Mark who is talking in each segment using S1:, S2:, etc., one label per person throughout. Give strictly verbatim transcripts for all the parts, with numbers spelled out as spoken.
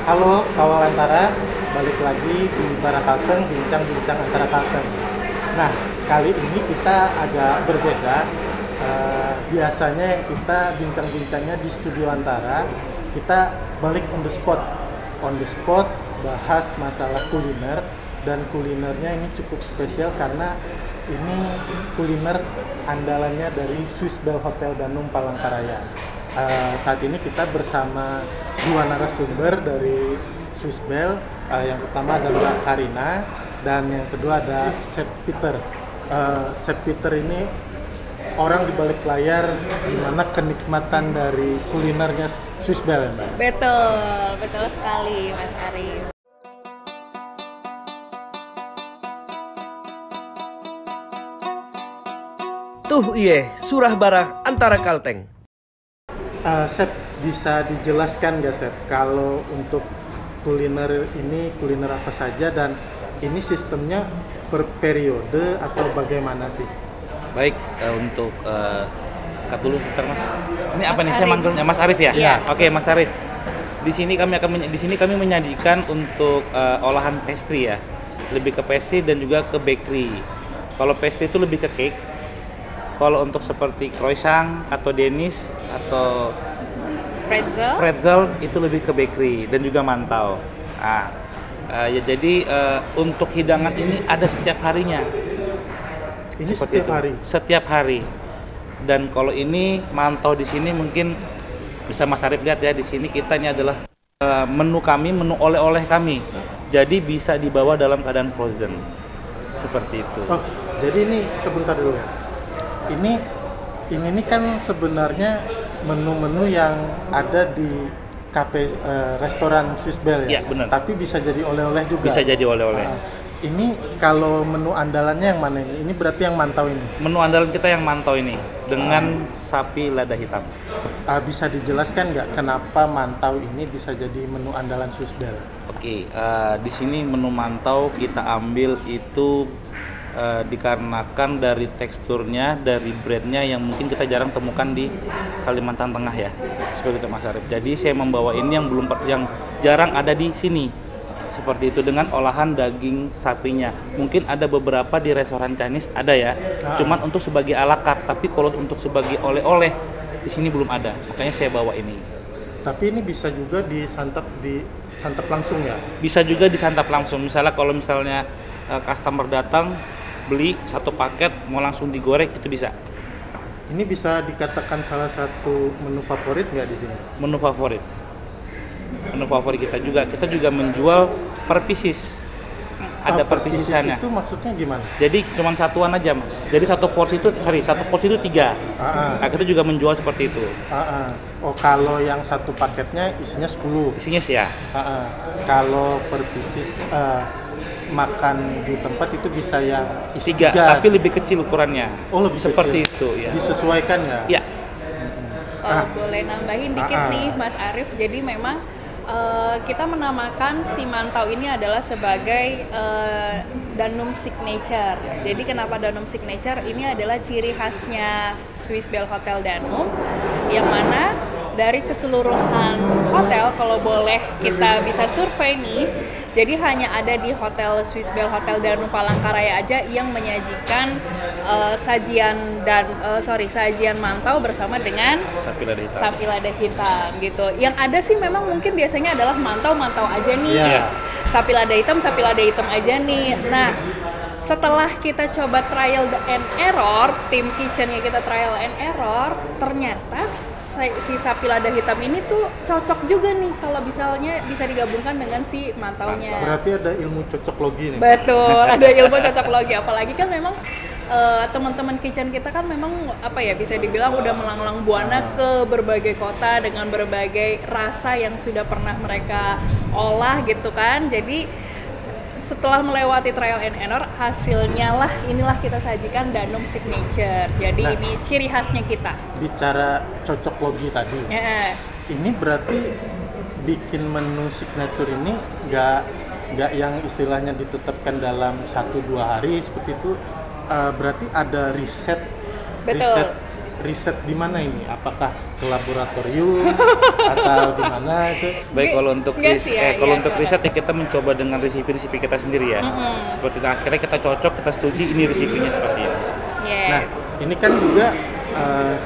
S1: Halo kawal antara, balik lagi di Bara Kalteng, bincang-bincang antara Kalteng. Nah, kali ini kita agak berbeda. Eh, biasanya kita bincang-bincangnya di studio antara, kita balik on the spot. On the spot, bahas masalah kuliner, dan kulinernya ini cukup spesial karena ini kuliner andalannya dari Swiss Bell Hotel Danum Palangkaraya. Uh, saat ini kita bersama dua narasumber dari Swiss Bell. Uh, yang pertama ada Mbak Karina dan yang kedua ada Chef Peter. Uh, Chef Peter ini orang di balik layar, gimana kenikmatan dari kulinernya Swiss Bell, Mbak?
S2: Betul, betul sekali Mas Arif.
S3: Tuh iye, surah bara antara Kalteng.
S1: Uh, Chef, bisa dijelaskan nggak Chef, kalau untuk kuliner ini kuliner apa saja dan ini sistemnya per periode atau bagaimana sih?
S4: Baik, uh, untuk uh, cut dulu sebentar Mas. Ini
S2: Mas
S4: apa nih?
S2: Arif.
S4: Saya manggilnya Mas Arif ya?
S2: Iya.
S4: Oke, Mas Arif. Di sini kami akan meny- di sini kami menyajikan untuk uh, olahan pastry ya. Lebih ke pastry dan juga ke bakery. Kalau pastry itu lebih ke cake. Kalau untuk seperti croissant atau denis atau
S2: Pretzel.
S4: pretzel itu lebih ke bakery dan juga mantau. Nah, uh, ya jadi uh, untuk hidangan ini ada setiap harinya.
S1: Ini
S4: Seperti
S1: setiap
S4: itu.
S1: hari?
S4: Setiap hari. Dan kalau ini mantau di sini mungkin bisa Mas Arif lihat ya, di sini kita ini adalah uh, menu kami, menu oleh-oleh kami. Jadi bisa dibawa dalam keadaan frozen. Seperti itu.
S1: Oh, jadi ini sebentar dulu. Ini ini nih kan sebenarnya menu-menu yang ada di kafe uh, restoran Swiss Bell ya.
S4: Iya, benar.
S1: Tapi bisa jadi oleh-oleh juga.
S4: Bisa jadi oleh-oleh.
S1: Nah, ini kalau menu andalannya yang mana ini? Ini berarti yang mantau ini.
S4: Menu andalan kita yang mantau ini dengan sapi lada hitam.
S1: Uh, bisa dijelaskan nggak kenapa mantau ini bisa jadi menu andalan Swiss Bell?
S4: Oke, uh, di sini menu mantau kita ambil itu uh, dikarenakan dari teksturnya, dari breadnya yang mungkin kita jarang temukan di Kalimantan Tengah ya, seperti itu Mas Arif. Jadi saya membawa ini yang belum yang jarang ada di sini, seperti itu dengan olahan daging sapinya. Mungkin ada beberapa di restoran Chinese ada ya,
S1: Ah.
S4: cuman untuk sebagai ala carte. Tapi kalau untuk sebagai oleh-oleh di sini belum ada, makanya saya bawa ini.
S1: Tapi ini bisa juga disantap di santap langsung ya?
S4: Bisa juga disantap langsung. Misalnya kalau misalnya uh, customer datang beli satu paket mau langsung digoreng itu bisa.
S1: Ini bisa dikatakan salah satu menu favorit nggak di sini?
S4: Menu favorit. Menu favorit kita juga. Kita juga menjual per pieces. Ada
S1: Ah,
S4: per
S1: pieces
S4: piecesannya.
S1: itu maksudnya gimana?
S4: Jadi cuma satuan aja Mas. Jadi satu porsi itu sorry satu porsi itu tiga.
S1: Ah, ah.
S4: Nah kita juga menjual seperti itu.
S1: Ah, ah. Oh, kalau yang satu paketnya isinya sepuluh.
S4: Isinya sih ya.
S1: Ah, ah. Kalau per pieces eh, makan di tempat itu bisa yang isi
S4: Tiga,
S1: tiga.
S4: tapi lebih kecil ukurannya.
S1: Oh, lebih
S4: seperti
S1: kecil.
S4: itu ya.
S1: Disesuaikan ya?
S4: Ya.
S2: Kalau
S1: Ah.
S2: boleh nambahin dikit
S1: Ah, ah.
S2: nih Mas Arif, jadi memang uh, kita menamakan si mantau ini adalah sebagai uh, Danum Signature. Jadi kenapa Danum Signature? Ini adalah ciri khasnya Swiss Bell Hotel Danum, yang mana dari keseluruhan hotel, kalau boleh kita bisa survei nih, jadi hanya ada di Hotel Swiss Bell Hotel Danum Palangkaraya aja yang menyajikan uh, sajian dan uh, sorry sajian mantau bersama dengan
S4: Sapi lada hitam.
S2: sapi lada hitam gitu. Yang ada sih memang mungkin biasanya adalah mantau-mantau aja nih.
S1: Iya.
S2: Sapi lada hitam, sapi lada hitam aja nih. Nah, setelah kita coba trial and error, tim kitchennya kita trial and error, ternyata si, si sapi lada hitam ini tuh cocok juga nih kalau misalnya bisa digabungkan dengan si mantaunya.
S1: Berarti ada ilmu cocok logi nih.
S2: Betul, ada ilmu cocok logi. Apalagi kan memang uh, teman-teman kitchen kita kan memang apa ya, bisa dibilang udah melanglang buana ke berbagai kota dengan berbagai rasa yang sudah pernah mereka olah gitu kan. Jadi setelah melewati trial and error, hasilnya lah inilah kita sajikan Danum Signature. Jadi
S1: Nah.
S2: ini ciri khasnya kita.
S1: Bicara cocok logi tadi,
S2: Ya.
S1: ini berarti bikin menu signature ini nggak nggak yang istilahnya ditetapkan dalam satu dua hari seperti itu, uh, berarti ada riset
S2: Betul.
S1: riset riset di mana ini? Apakah ke laboratorium atau di mana itu?
S4: Baik, kalau untuk
S2: Nggak
S4: ris-
S2: sih ya,
S4: eh, kalau
S2: iya,
S4: untuk
S2: silakan.
S4: riset ya kita mencoba dengan resipi-resipi kita sendiri ya.
S2: Mm-mm.
S4: Seperti itu. Akhirnya kita cocok, kita setuju ini resipinya seperti ini.
S2: Yes.
S1: Nah, ini kan juga eh,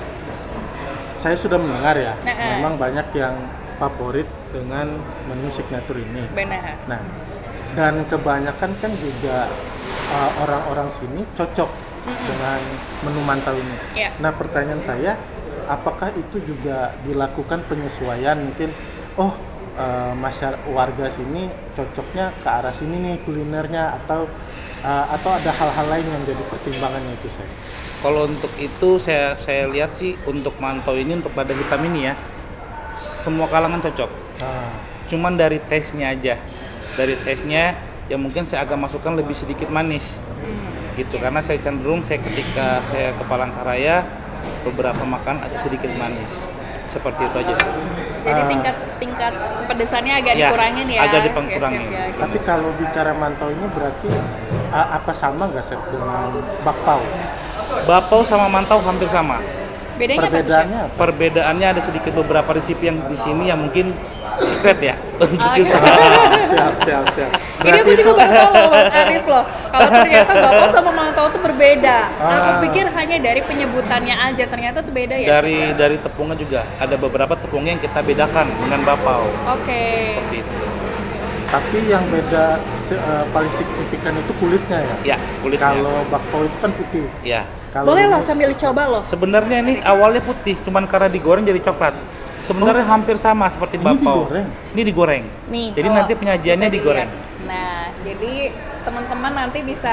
S1: saya sudah mendengar ya,
S2: Nah, eh.
S1: memang banyak yang favorit dengan menu signature ini.
S2: Benar.
S1: Nah, dan kebanyakan kan juga uh, orang-orang sini cocok dengan menu mantau ini.
S2: Iya.
S1: Nah, pertanyaan saya, apakah itu juga dilakukan penyesuaian mungkin? Oh, uh, masyarakat warga sini cocoknya ke arah sini nih kulinernya, atau uh, atau ada hal-hal lain yang jadi pertimbangannya itu saya.
S4: Kalau untuk itu saya saya lihat sih untuk mantau ini, untuk lada hitam ini ya, semua kalangan cocok.
S1: Ah,
S4: Cuman dari tesnya aja, dari tesnya yang mungkin saya agak masukkan lebih sedikit manis, gitu. Karena saya cenderung saya ketika saya ke Palangkaraya beberapa makan agak sedikit manis, seperti itu aja sih.
S2: Jadi
S1: Ah.
S2: tingkat tingkat kepedesannya agak
S4: Ya,
S2: dikurangin ya.
S4: agak
S2: Oke,
S4: dikurangin.
S2: siap, ya.
S1: tapi kalau bicara mantau ini berarti uh, apa sama nggak Chef dengan bakpao?
S4: Bapau sama mantau hampir sama.
S2: Bedanya apa tuh, Chef?
S1: Perbedaannya apa?
S4: Perbedaannya ada sedikit beberapa resipi yang di sini yang mungkin secret ya. Untuk
S2: Ah,
S4: kita.
S1: Ah, siap, siap, siap.
S2: Ini aku juga baru tahu loh Mas Arif loh. Kalau ternyata bakpao sama mantau itu berbeda. Aku
S1: Ah.
S2: pikir hanya dari penyebutannya aja, ternyata tuh beda ya.
S4: Dari dari tepungnya juga ada beberapa tepungnya yang kita bedakan dengan bapau.
S2: Oke.
S4: Seperti itu.
S1: Tapi yang beda se- eh, paling signifikan itu kulitnya ya.
S4: Ya, kulitnya.
S1: Kalau bakpao itu kan putih.
S4: Ya.
S1: Kalau
S2: Boleh loh
S1: ini-
S2: sambil coba loh.
S4: Sebenarnya ini awalnya putih, cuman karena digoreng jadi coklat. Sebenarnya hampir sama seperti
S1: Ini
S4: bapau.
S1: digoreng?
S4: Ini digoreng.
S2: Nih.
S4: Jadi
S2: kalau
S4: nanti penyajiannya
S2: bisa
S4: digoreng.
S2: dilihat. Nah, jadi teman-teman nanti bisa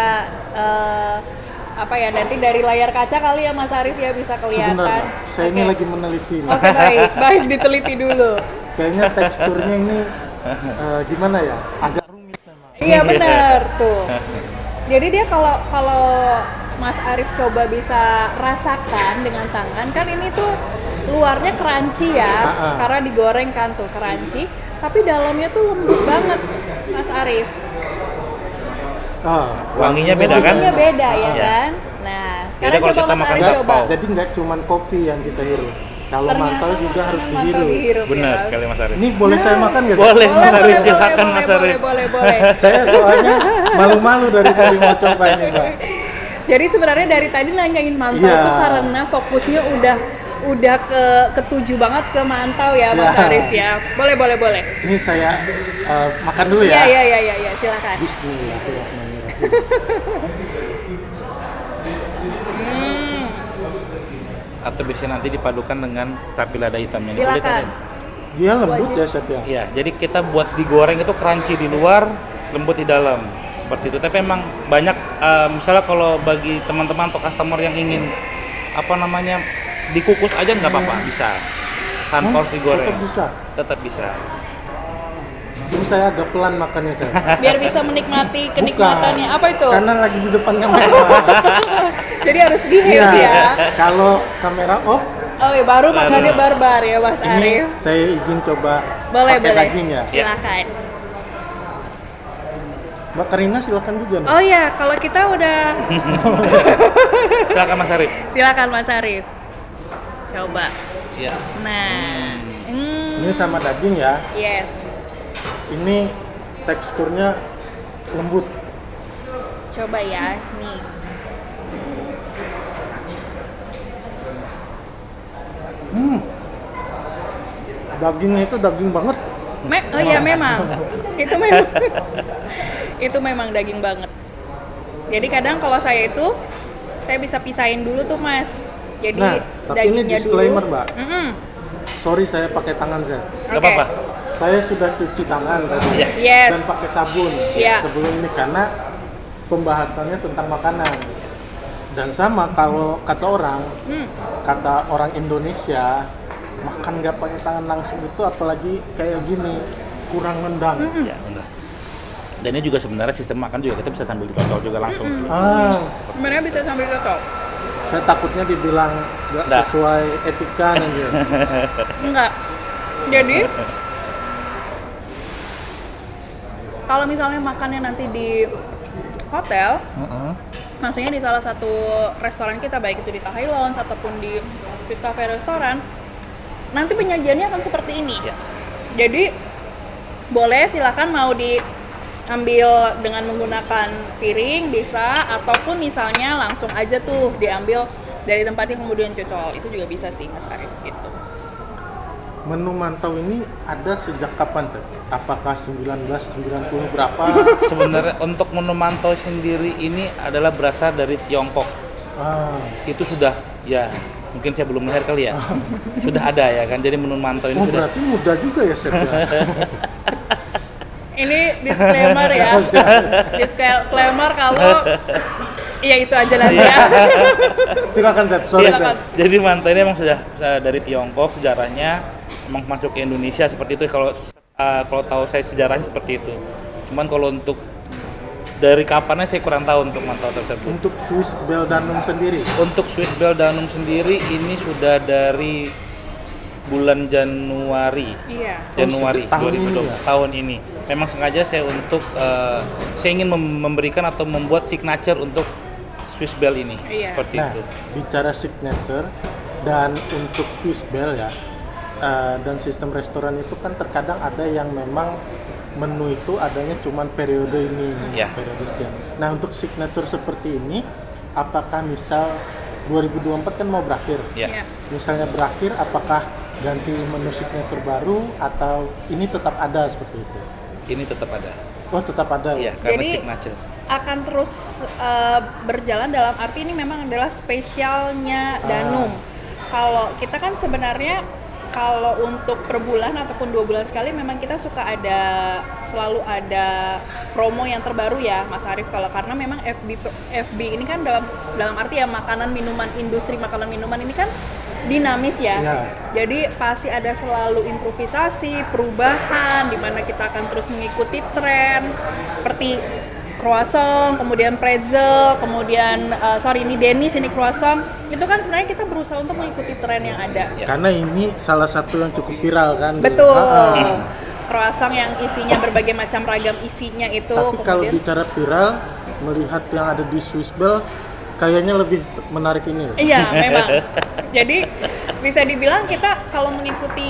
S2: eh, apa ya? Nanti dari layar kaca kali ya Mas Arif ya bisa kelihatan.
S1: Sebentar, Pak. Saya ini
S2: Oke.
S1: lagi meneliti. nih.
S2: Oke, baik, baik diteliti dulu.
S1: Kayaknya teksturnya ini eh, gimana ya? Agak rumit memang.
S2: Iya benar tuh. Jadi dia kalau kalau Mas Arif coba bisa rasakan dengan tangan, kan ini tuh luarnya crunchy ya,
S1: Ah, ah.
S2: karena digoreng kan tuh crunchy, tapi dalamnya tuh lembut banget, Mas Arif.
S1: Ah,
S4: Wanginya beda kan?
S2: Wanginya beda ya
S4: Iya.
S2: kan. Nah, sekarang
S4: kalau
S2: coba
S4: kita
S2: Mas
S4: makan
S2: Arif
S4: bakpao.
S2: coba.
S1: Jadi nggak cuma kopi yang kita hirup. Kalau
S2: Ternyata
S1: mantau juga harus
S2: mantau
S1: dihirup.
S2: dihirup,
S4: Benar
S2: ya.
S4: sekali Mas Arif.
S1: Ini boleh saya makan nggak? Chef?
S4: Boleh.
S2: Boleh,
S4: Mas
S2: boleh,
S4: Arif,
S2: boleh,
S4: silakan,
S2: boleh,
S4: Mas
S2: boleh,
S4: Arif.
S2: boleh, boleh.
S1: Saya soalnya malu-malu dari tadi mau coba ini, Pak.
S2: Jadi sebenarnya dari tadi nanyain mantau
S1: Iya.
S2: tuh karena fokusnya udah udah ke ketuju banget ke mantau ya Mas
S1: Iya.
S2: Arif ya. Boleh, boleh, boleh.
S1: Ini saya eh, makan dulu
S2: Iya,
S1: ya.
S2: iya, iya, iya, ya, silakan.
S1: Bismillahirrahmanirrahim.
S2: Hmm,
S4: Atau bisa nanti dipadukan dengan tapi lada hitamnya. Ini
S2: silakan.
S4: kulit ada.
S1: Dia lembut
S2: Wajib.
S1: ya, Chef ya.
S4: Iya, jadi kita buat digoreng itu crunchy di luar, lembut di dalam. Seperti itu. Tapi emang banyak eh, misalnya kalau bagi teman-teman atau customer yang ingin apa namanya dikukus aja nggak apa-apa, bisa. Tanpa
S1: Hmm,
S4: harus digoreng.
S1: tetap bisa.
S4: Tetap bisa.
S1: Ini saya agak pelan makannya saya.
S2: Biar bisa menikmati kenikmatannya.
S1: Bukan.
S2: Apa itu?
S1: Karena lagi di depan kamera.
S2: Jadi harus behave
S1: Iya.
S2: ya.
S1: Kalau kamera off,
S2: Oh ya, baru makannya barbar ya Mas
S1: ini
S2: Arif.
S1: saya izin coba
S2: Boleh,
S1: pakai
S2: boleh.
S1: daging ya.
S2: Silakan.
S1: Mbak Karina silakan juga. Mbak.
S2: Oh ya, kalau kita udah
S4: Silakan Mas Arif.
S2: silakan Mas Arif. Coba.
S4: Iya.
S2: Nah. Hmm.
S1: Ini sama daging ya.
S2: Yes.
S1: Ini teksturnya lembut.
S2: Coba ya, nih.
S1: Hmm. Dagingnya itu daging banget.
S2: Me oh iya memang. Itu memang. Itu memang daging banget. Jadi kadang kalau saya itu saya bisa pisahin dulu tuh Mas. Jadi
S1: Nah, tapi ini
S2: dagingnya
S1: disclaimer,
S2: dulu.
S1: Mbak.
S2: Mm-mm.
S1: Sorry saya pakai tangan saya.
S4: Nggak
S2: Oke.
S4: apa-apa.
S1: Saya sudah cuci tangan tadi
S4: Iya.
S2: Yes.
S1: dan pakai sabun
S2: Iya.
S1: sebelum ini karena pembahasannya tentang makanan. Dan sama kalau kata orang,
S2: Hmm.
S1: kata orang Indonesia makan nggak pakai tangan langsung itu apalagi kayak gini kurang nendang.
S4: Ya, benar. Dan ini juga sebenarnya sistem makan juga kita bisa sambil dicocol juga langsung. sih.
S1: Ah,
S2: Sebenarnya bisa sambil cocok.
S1: saya takutnya dibilang nggak
S4: Nggak.
S1: sesuai etika nanti.
S2: Enggak. Jadi kalau misalnya makannya nanti di hotel,
S1: Heeh.
S2: maksudnya di salah satu restoran kita, baik itu di Thai Lounge ataupun di Swiss Cafe restoran, nanti penyajiannya akan seperti ini.
S4: Ya.
S2: Jadi boleh silakan mau diambil dengan menggunakan piring bisa, ataupun misalnya langsung aja tuh diambil dari tempat yang kemudian cocol, itu juga bisa sih Mas Arief gitu.
S1: Menu mantau ini ada sejak kapan, Chef? Apakah seribu sembilan ratus sembilan puluh berapa?
S4: Sebenarnya untuk menu mantau sendiri ini adalah berasal dari Tiongkok.
S1: Ah,
S4: Itu sudah ya mungkin saya belum lahir kali ya. Sudah ada ya kan. Jadi menu mantau ini
S1: oh
S4: sudah
S1: berarti muda juga ya, Chef ya?
S2: Ini disclaimer ya, disclaimer kalau ya itu aja nanti ya.
S1: Silakan, Chef. Sorry,
S4: Iya,
S1: Chef.
S4: jadi mantau ini memang sudah uh, dari Tiongkok, sejarahnya memang masuk ke Indonesia seperti itu. Kalau uh, kalau tahu saya sejarahnya seperti itu. Cuman kalau untuk dari kapannya saya kurang tahu untuk mantau tersebut.
S1: Untuk Swiss Beldanum sendiri,
S4: Untuk Swiss Beldanum sendiri ini sudah dari bulan Januari.
S2: Iya.
S4: Januari
S1: sejak tahun
S4: dua ribu dua puluh
S1: ini ya?
S4: tahun ini. Memang sengaja saya untuk uh, saya ingin mem- memberikan atau membuat signature untuk Swiss Bell ini.
S2: Iya.
S4: Seperti
S1: nah
S4: itu.
S1: bicara signature dan untuk Swiss Bell ya, uh, dan sistem restoran itu kan terkadang ada yang memang menu itu adanya cuman periode ini,
S4: Ya.
S1: periode sekian. Nah untuk signature seperti ini, apakah misal dua ribu dua puluh empat kan mau berakhir,
S4: Ya.
S2: Iya.
S1: misalnya berakhir, apakah ganti menu signature baru atau ini tetap ada seperti itu?
S4: Ini tetap ada.
S1: Oh tetap ada
S4: Iya,
S1: ya?
S4: karena
S2: Jadi-
S4: signature.
S2: Akan terus uh, berjalan dalam arti ini memang adalah spesialnya Danum. Kalau kita kan sebenarnya kalau untuk per bulan ataupun dua bulan sekali memang kita suka ada selalu ada promo yang terbaru ya Mas Arief, kalau karena memang F B F B ini kan dalam dalam arti ya makanan minuman, industri makanan minuman ini kan dinamis ya.
S1: Ya.
S2: Jadi pasti ada selalu improvisasi, perubahan di mana kita akan terus mengikuti tren seperti croissant, kemudian pretzel, kemudian uh, sorry ini Dennis, ini croissant. Itu kan sebenarnya kita berusaha untuk mengikuti tren yang ada.
S1: Karena ini salah satu yang cukup viral kan. di-
S2: Betul.
S1: Ah, ah.
S2: Croissant yang isinya berbagai macam ragam isinya itu.
S1: Tapi kalau
S2: kemudian
S1: bicara viral, melihat yang ada di Swiss Bell, kayaknya lebih menarik ini.
S2: iya memang. Jadi bisa dibilang kita kalau mengikuti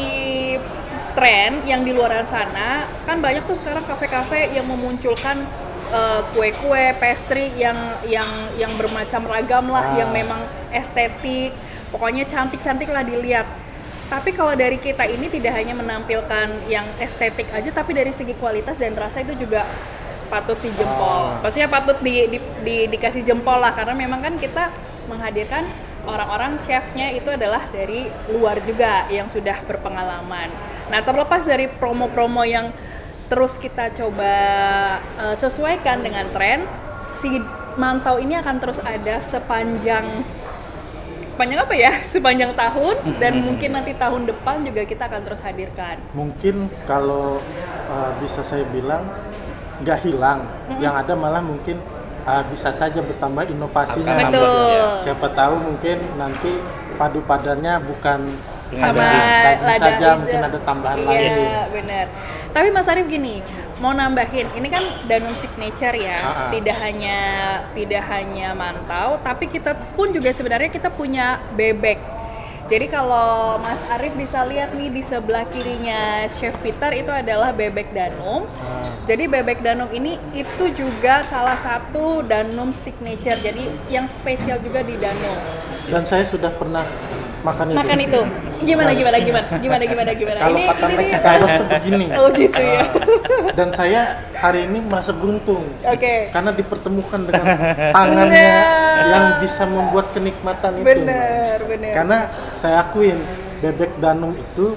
S2: tren yang di luar sana, kan banyak tuh sekarang kafe-kafe yang memunculkan uh, kue-kue, pastry yang yang yang bermacam ragam lah,
S1: Ah.
S2: yang memang estetik, pokoknya cantik-cantik lah dilihat. Tapi kalau dari kita ini tidak hanya menampilkan yang estetik aja, tapi dari segi kualitas dan rasa itu juga patut dijempol. Maksudnya patut di, di, di- dikasih jempol lah, karena memang kan kita menghadirkan orang-orang chefnya itu adalah dari luar juga yang sudah berpengalaman. Nah terlepas dari promo-promo yang terus kita coba uh, sesuaikan dengan tren, si mantau ini akan terus ada sepanjang sepanjang apa ya? Sepanjang tahun, dan mungkin nanti tahun depan juga kita akan terus hadirkan.
S1: Mungkin kalau uh, bisa saya bilang nggak hilang, yang ada malah mungkin uh, bisa saja bertambah inovasinya.
S4: Akan
S2: Betul.
S4: nambah, ya.
S1: Siapa tahu mungkin nanti padu padannya bukan
S4: Dengan
S2: Sama
S1: daging, daging
S2: lada
S1: saja,
S2: hijau.
S1: mungkin ada tambahan lain.
S2: Iya, benar. Tapi Mas Arief gini, mau nambahin, ini kan Danum signature ya,
S1: Ah, ah.
S2: tidak hanya tidak hanya mantau, tapi kita pun juga sebenarnya kita punya bebek. Jadi kalau Mas Arief bisa lihat nih di sebelah kirinya Chef Peter itu adalah bebek Danum.
S1: Ah.
S2: Jadi bebek Danum ini itu juga salah satu Danum signature. Jadi yang spesial juga di Danum.
S1: Dan saya sudah pernah makan itu.
S2: Makan itu. Gimana gimana gimana? Gimana gimana gimana?
S1: Kalau
S2: Ini-
S1: kata
S2: ini nih-
S1: Mexicanos tuh begini.
S2: Oh gitu ya.
S1: Dan saya hari ini merasa beruntung.
S2: Oke.
S1: Karena dipertemukan dengan tangannya
S2: Bener.
S1: yang bisa membuat kenikmatan itu.
S2: Bener, bener.
S1: Karena saya akuin bebek Danum itu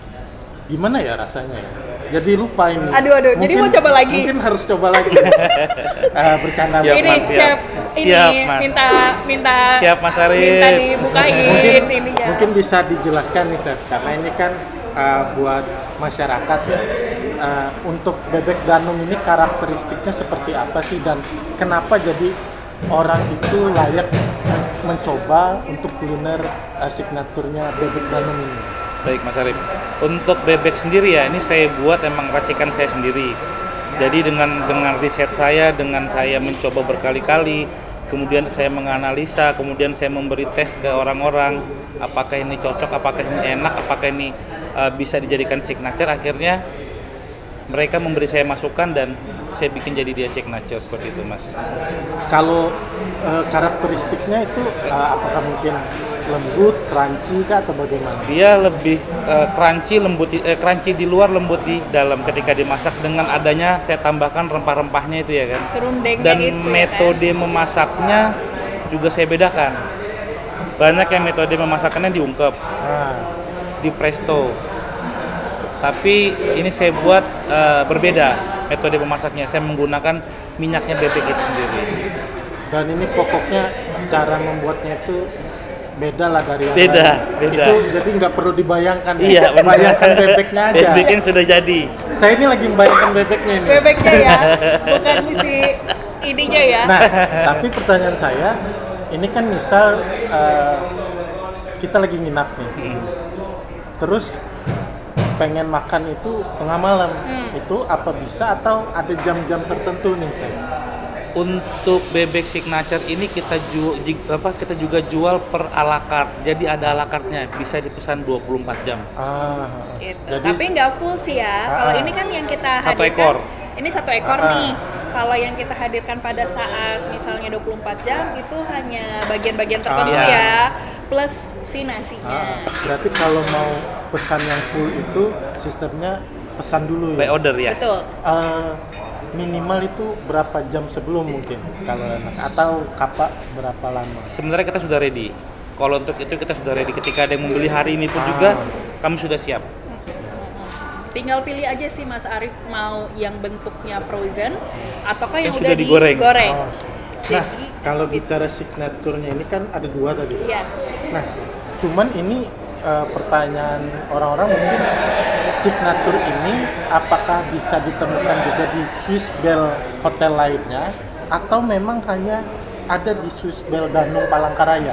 S1: gimana ya rasanya ya? Jadi lupa ini.
S2: Aduh, aduh, jadi mau coba lagi?
S1: Mungkin harus coba lagi. Eh, bercanda.
S4: Siap,
S2: Ini
S4: Mas, siap.
S2: chef ini
S4: Siap, Mas.
S2: minta minta
S4: Siap, Mas Arief.
S2: minta dibukain
S1: mungkin,
S2: ininya.
S1: mungkin bisa dijelaskan nih Chef, karena ini kan uh, buat masyarakat ya. Uh, untuk bebek Danum ini karakteristiknya seperti apa sih, dan kenapa jadi orang itu layak men- mencoba untuk kuliner uh, signaturnya bebek Danum ini?
S4: Baik Mas Arief, untuk bebek sendiri ya, ini saya buat emang racikan saya sendiri. Jadi dengan dengan riset saya, dengan saya mencoba berkali-kali, kemudian saya menganalisa, kemudian saya memberi tes ke orang-orang apakah ini cocok, apakah ini enak, apakah ini uh, bisa dijadikan signature. Akhirnya mereka memberi saya masukan dan saya bikin jadi dia signature seperti itu, Mas.
S1: Kalau uh, karakteristiknya itu uh, apakah mungkin lembut, crunchy kah atau bagaimana?
S4: Dia lebih uh, crunchy, lembut, uh, crunchy di luar, lembut di dalam ketika dimasak dengan adanya saya tambahkan rempah-rempahnya itu ya kan.
S2: Serundengnya
S4: Dan
S2: itu
S4: metode
S2: kan?
S4: memasaknya juga saya bedakan. Banyak yang metode memasaknya diungkep,
S1: Nah,
S4: di presto. Tapi ini saya buat uh, berbeda metode memasaknya. Saya menggunakan minyaknya bebek itu sendiri.
S1: dan ini pokoknya cara membuatnya itu beda lah dari yang
S4: Beda,
S1: lain.
S4: beda.
S1: Itu jadi nggak perlu dibayangkan ya.
S4: Iya, benar.
S1: Bayangkan bebeknya aja.
S4: Bebeknya sudah jadi.
S1: Saya ini lagi membayangkan bebeknya ini.
S2: Bebeknya ya, bukan si ininya ya.
S1: Nah, tapi pertanyaan saya, ini kan misal uh, kita lagi nginap nih, terus pengen makan itu tengah malam,
S2: Hmm.
S1: itu apa bisa atau ada jam-jam tertentu nih saya?
S4: Untuk bebek signature ini kita jual apa kita juga jual per ala carte. Jadi ada ala carte-nya, bisa dipesan dua puluh empat jam.
S1: Ah,
S2: Gitu.
S1: jadi
S2: Tapi nggak full sih ya. Kalau
S1: Ah.
S2: ini kan yang kita
S4: Satu
S2: hadirkan,
S4: ekor.
S2: ini satu ekor
S1: Ah.
S2: nih. Kalau yang kita hadirkan pada saat misalnya dua puluh empat jam itu hanya bagian-bagian tertentu
S1: Ah.
S2: ya, plus si nasinya.
S1: ah, berarti kalau mau pesan yang full itu sistemnya pesan dulu
S4: By
S1: ya?
S4: order ya.
S2: Betul.
S1: Eh, minimal itu berapa jam sebelum mungkin kalau enak, atau kapak berapa lama?
S4: Sebenarnya kita sudah ready. Kalau untuk itu kita sudah ready. Ketika ada yang membeli hari ini pun
S1: Ah.
S4: juga kami sudah siap.
S2: Tinggal pilih aja sih Mas Arif mau yang bentuknya frozen ataukah yang,
S4: Yang
S2: udah
S4: sudah digoreng.
S2: digoreng.
S1: Oh. Nah,
S2: Jadi,
S1: kalau bicara signaturnya ini kan ada dua tadi.
S2: iya.
S1: Nah, cuman ini eh, pertanyaan orang-orang mungkin signatur ini apakah bisa ditemukan juga di Swiss Bell hotel lainnya atau memang hanya ada di Swiss Bell Danung Palangkaraya?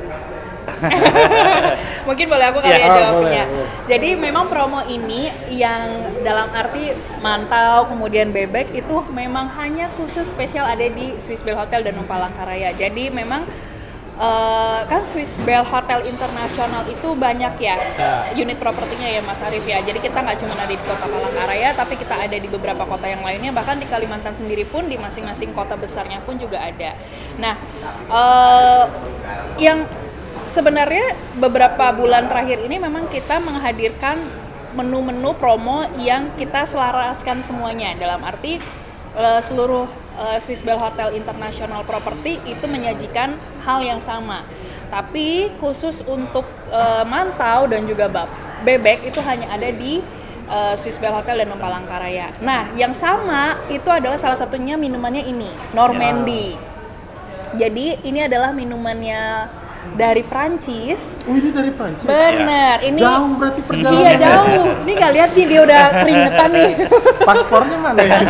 S2: Mungkin boleh aku kali
S4: Iya.
S2: ya
S1: Oh,
S2: jawabnya.
S1: boleh, boleh.
S2: Jadi memang promo ini yang dalam arti mantau kemudian bebek itu memang hanya khusus spesial ada di Swiss Bell Hotel dan Palangkaraya. Jadi memang eh, kan Swiss Bell Hotel Internasional itu banyak ya,
S1: Ya.
S2: unit propertinya ya Mas Arif ya. Jadi kita nggak cuma ada di kota Palangkaraya, tapi kita ada di beberapa kota yang lainnya. Bahkan di Kalimantan sendiri pun di masing-masing kota besarnya pun juga ada. Nah, eh, yang sebenarnya beberapa bulan terakhir ini memang kita menghadirkan menu-menu promo yang kita selaraskan semuanya. Dalam arti uh, seluruh uh, Swiss Bell Hotel International Property itu menyajikan hal yang sama. Tapi khusus untuk uh, mantau dan juga bab bebek itu hanya ada di uh, Swiss Bell Hotel dan Palangkaraya. Nah, yang sama itu adalah salah satunya minumannya ini, Normandy. Jadi ini adalah minumannya dari Prancis.
S1: Oh, ini dari Prancis?
S2: Bener, ini
S1: Jauh berarti perjalanan.
S2: iya jauh. Ini nggak lihat nih dia udah keringetan nih.
S1: Paspornya mana ya?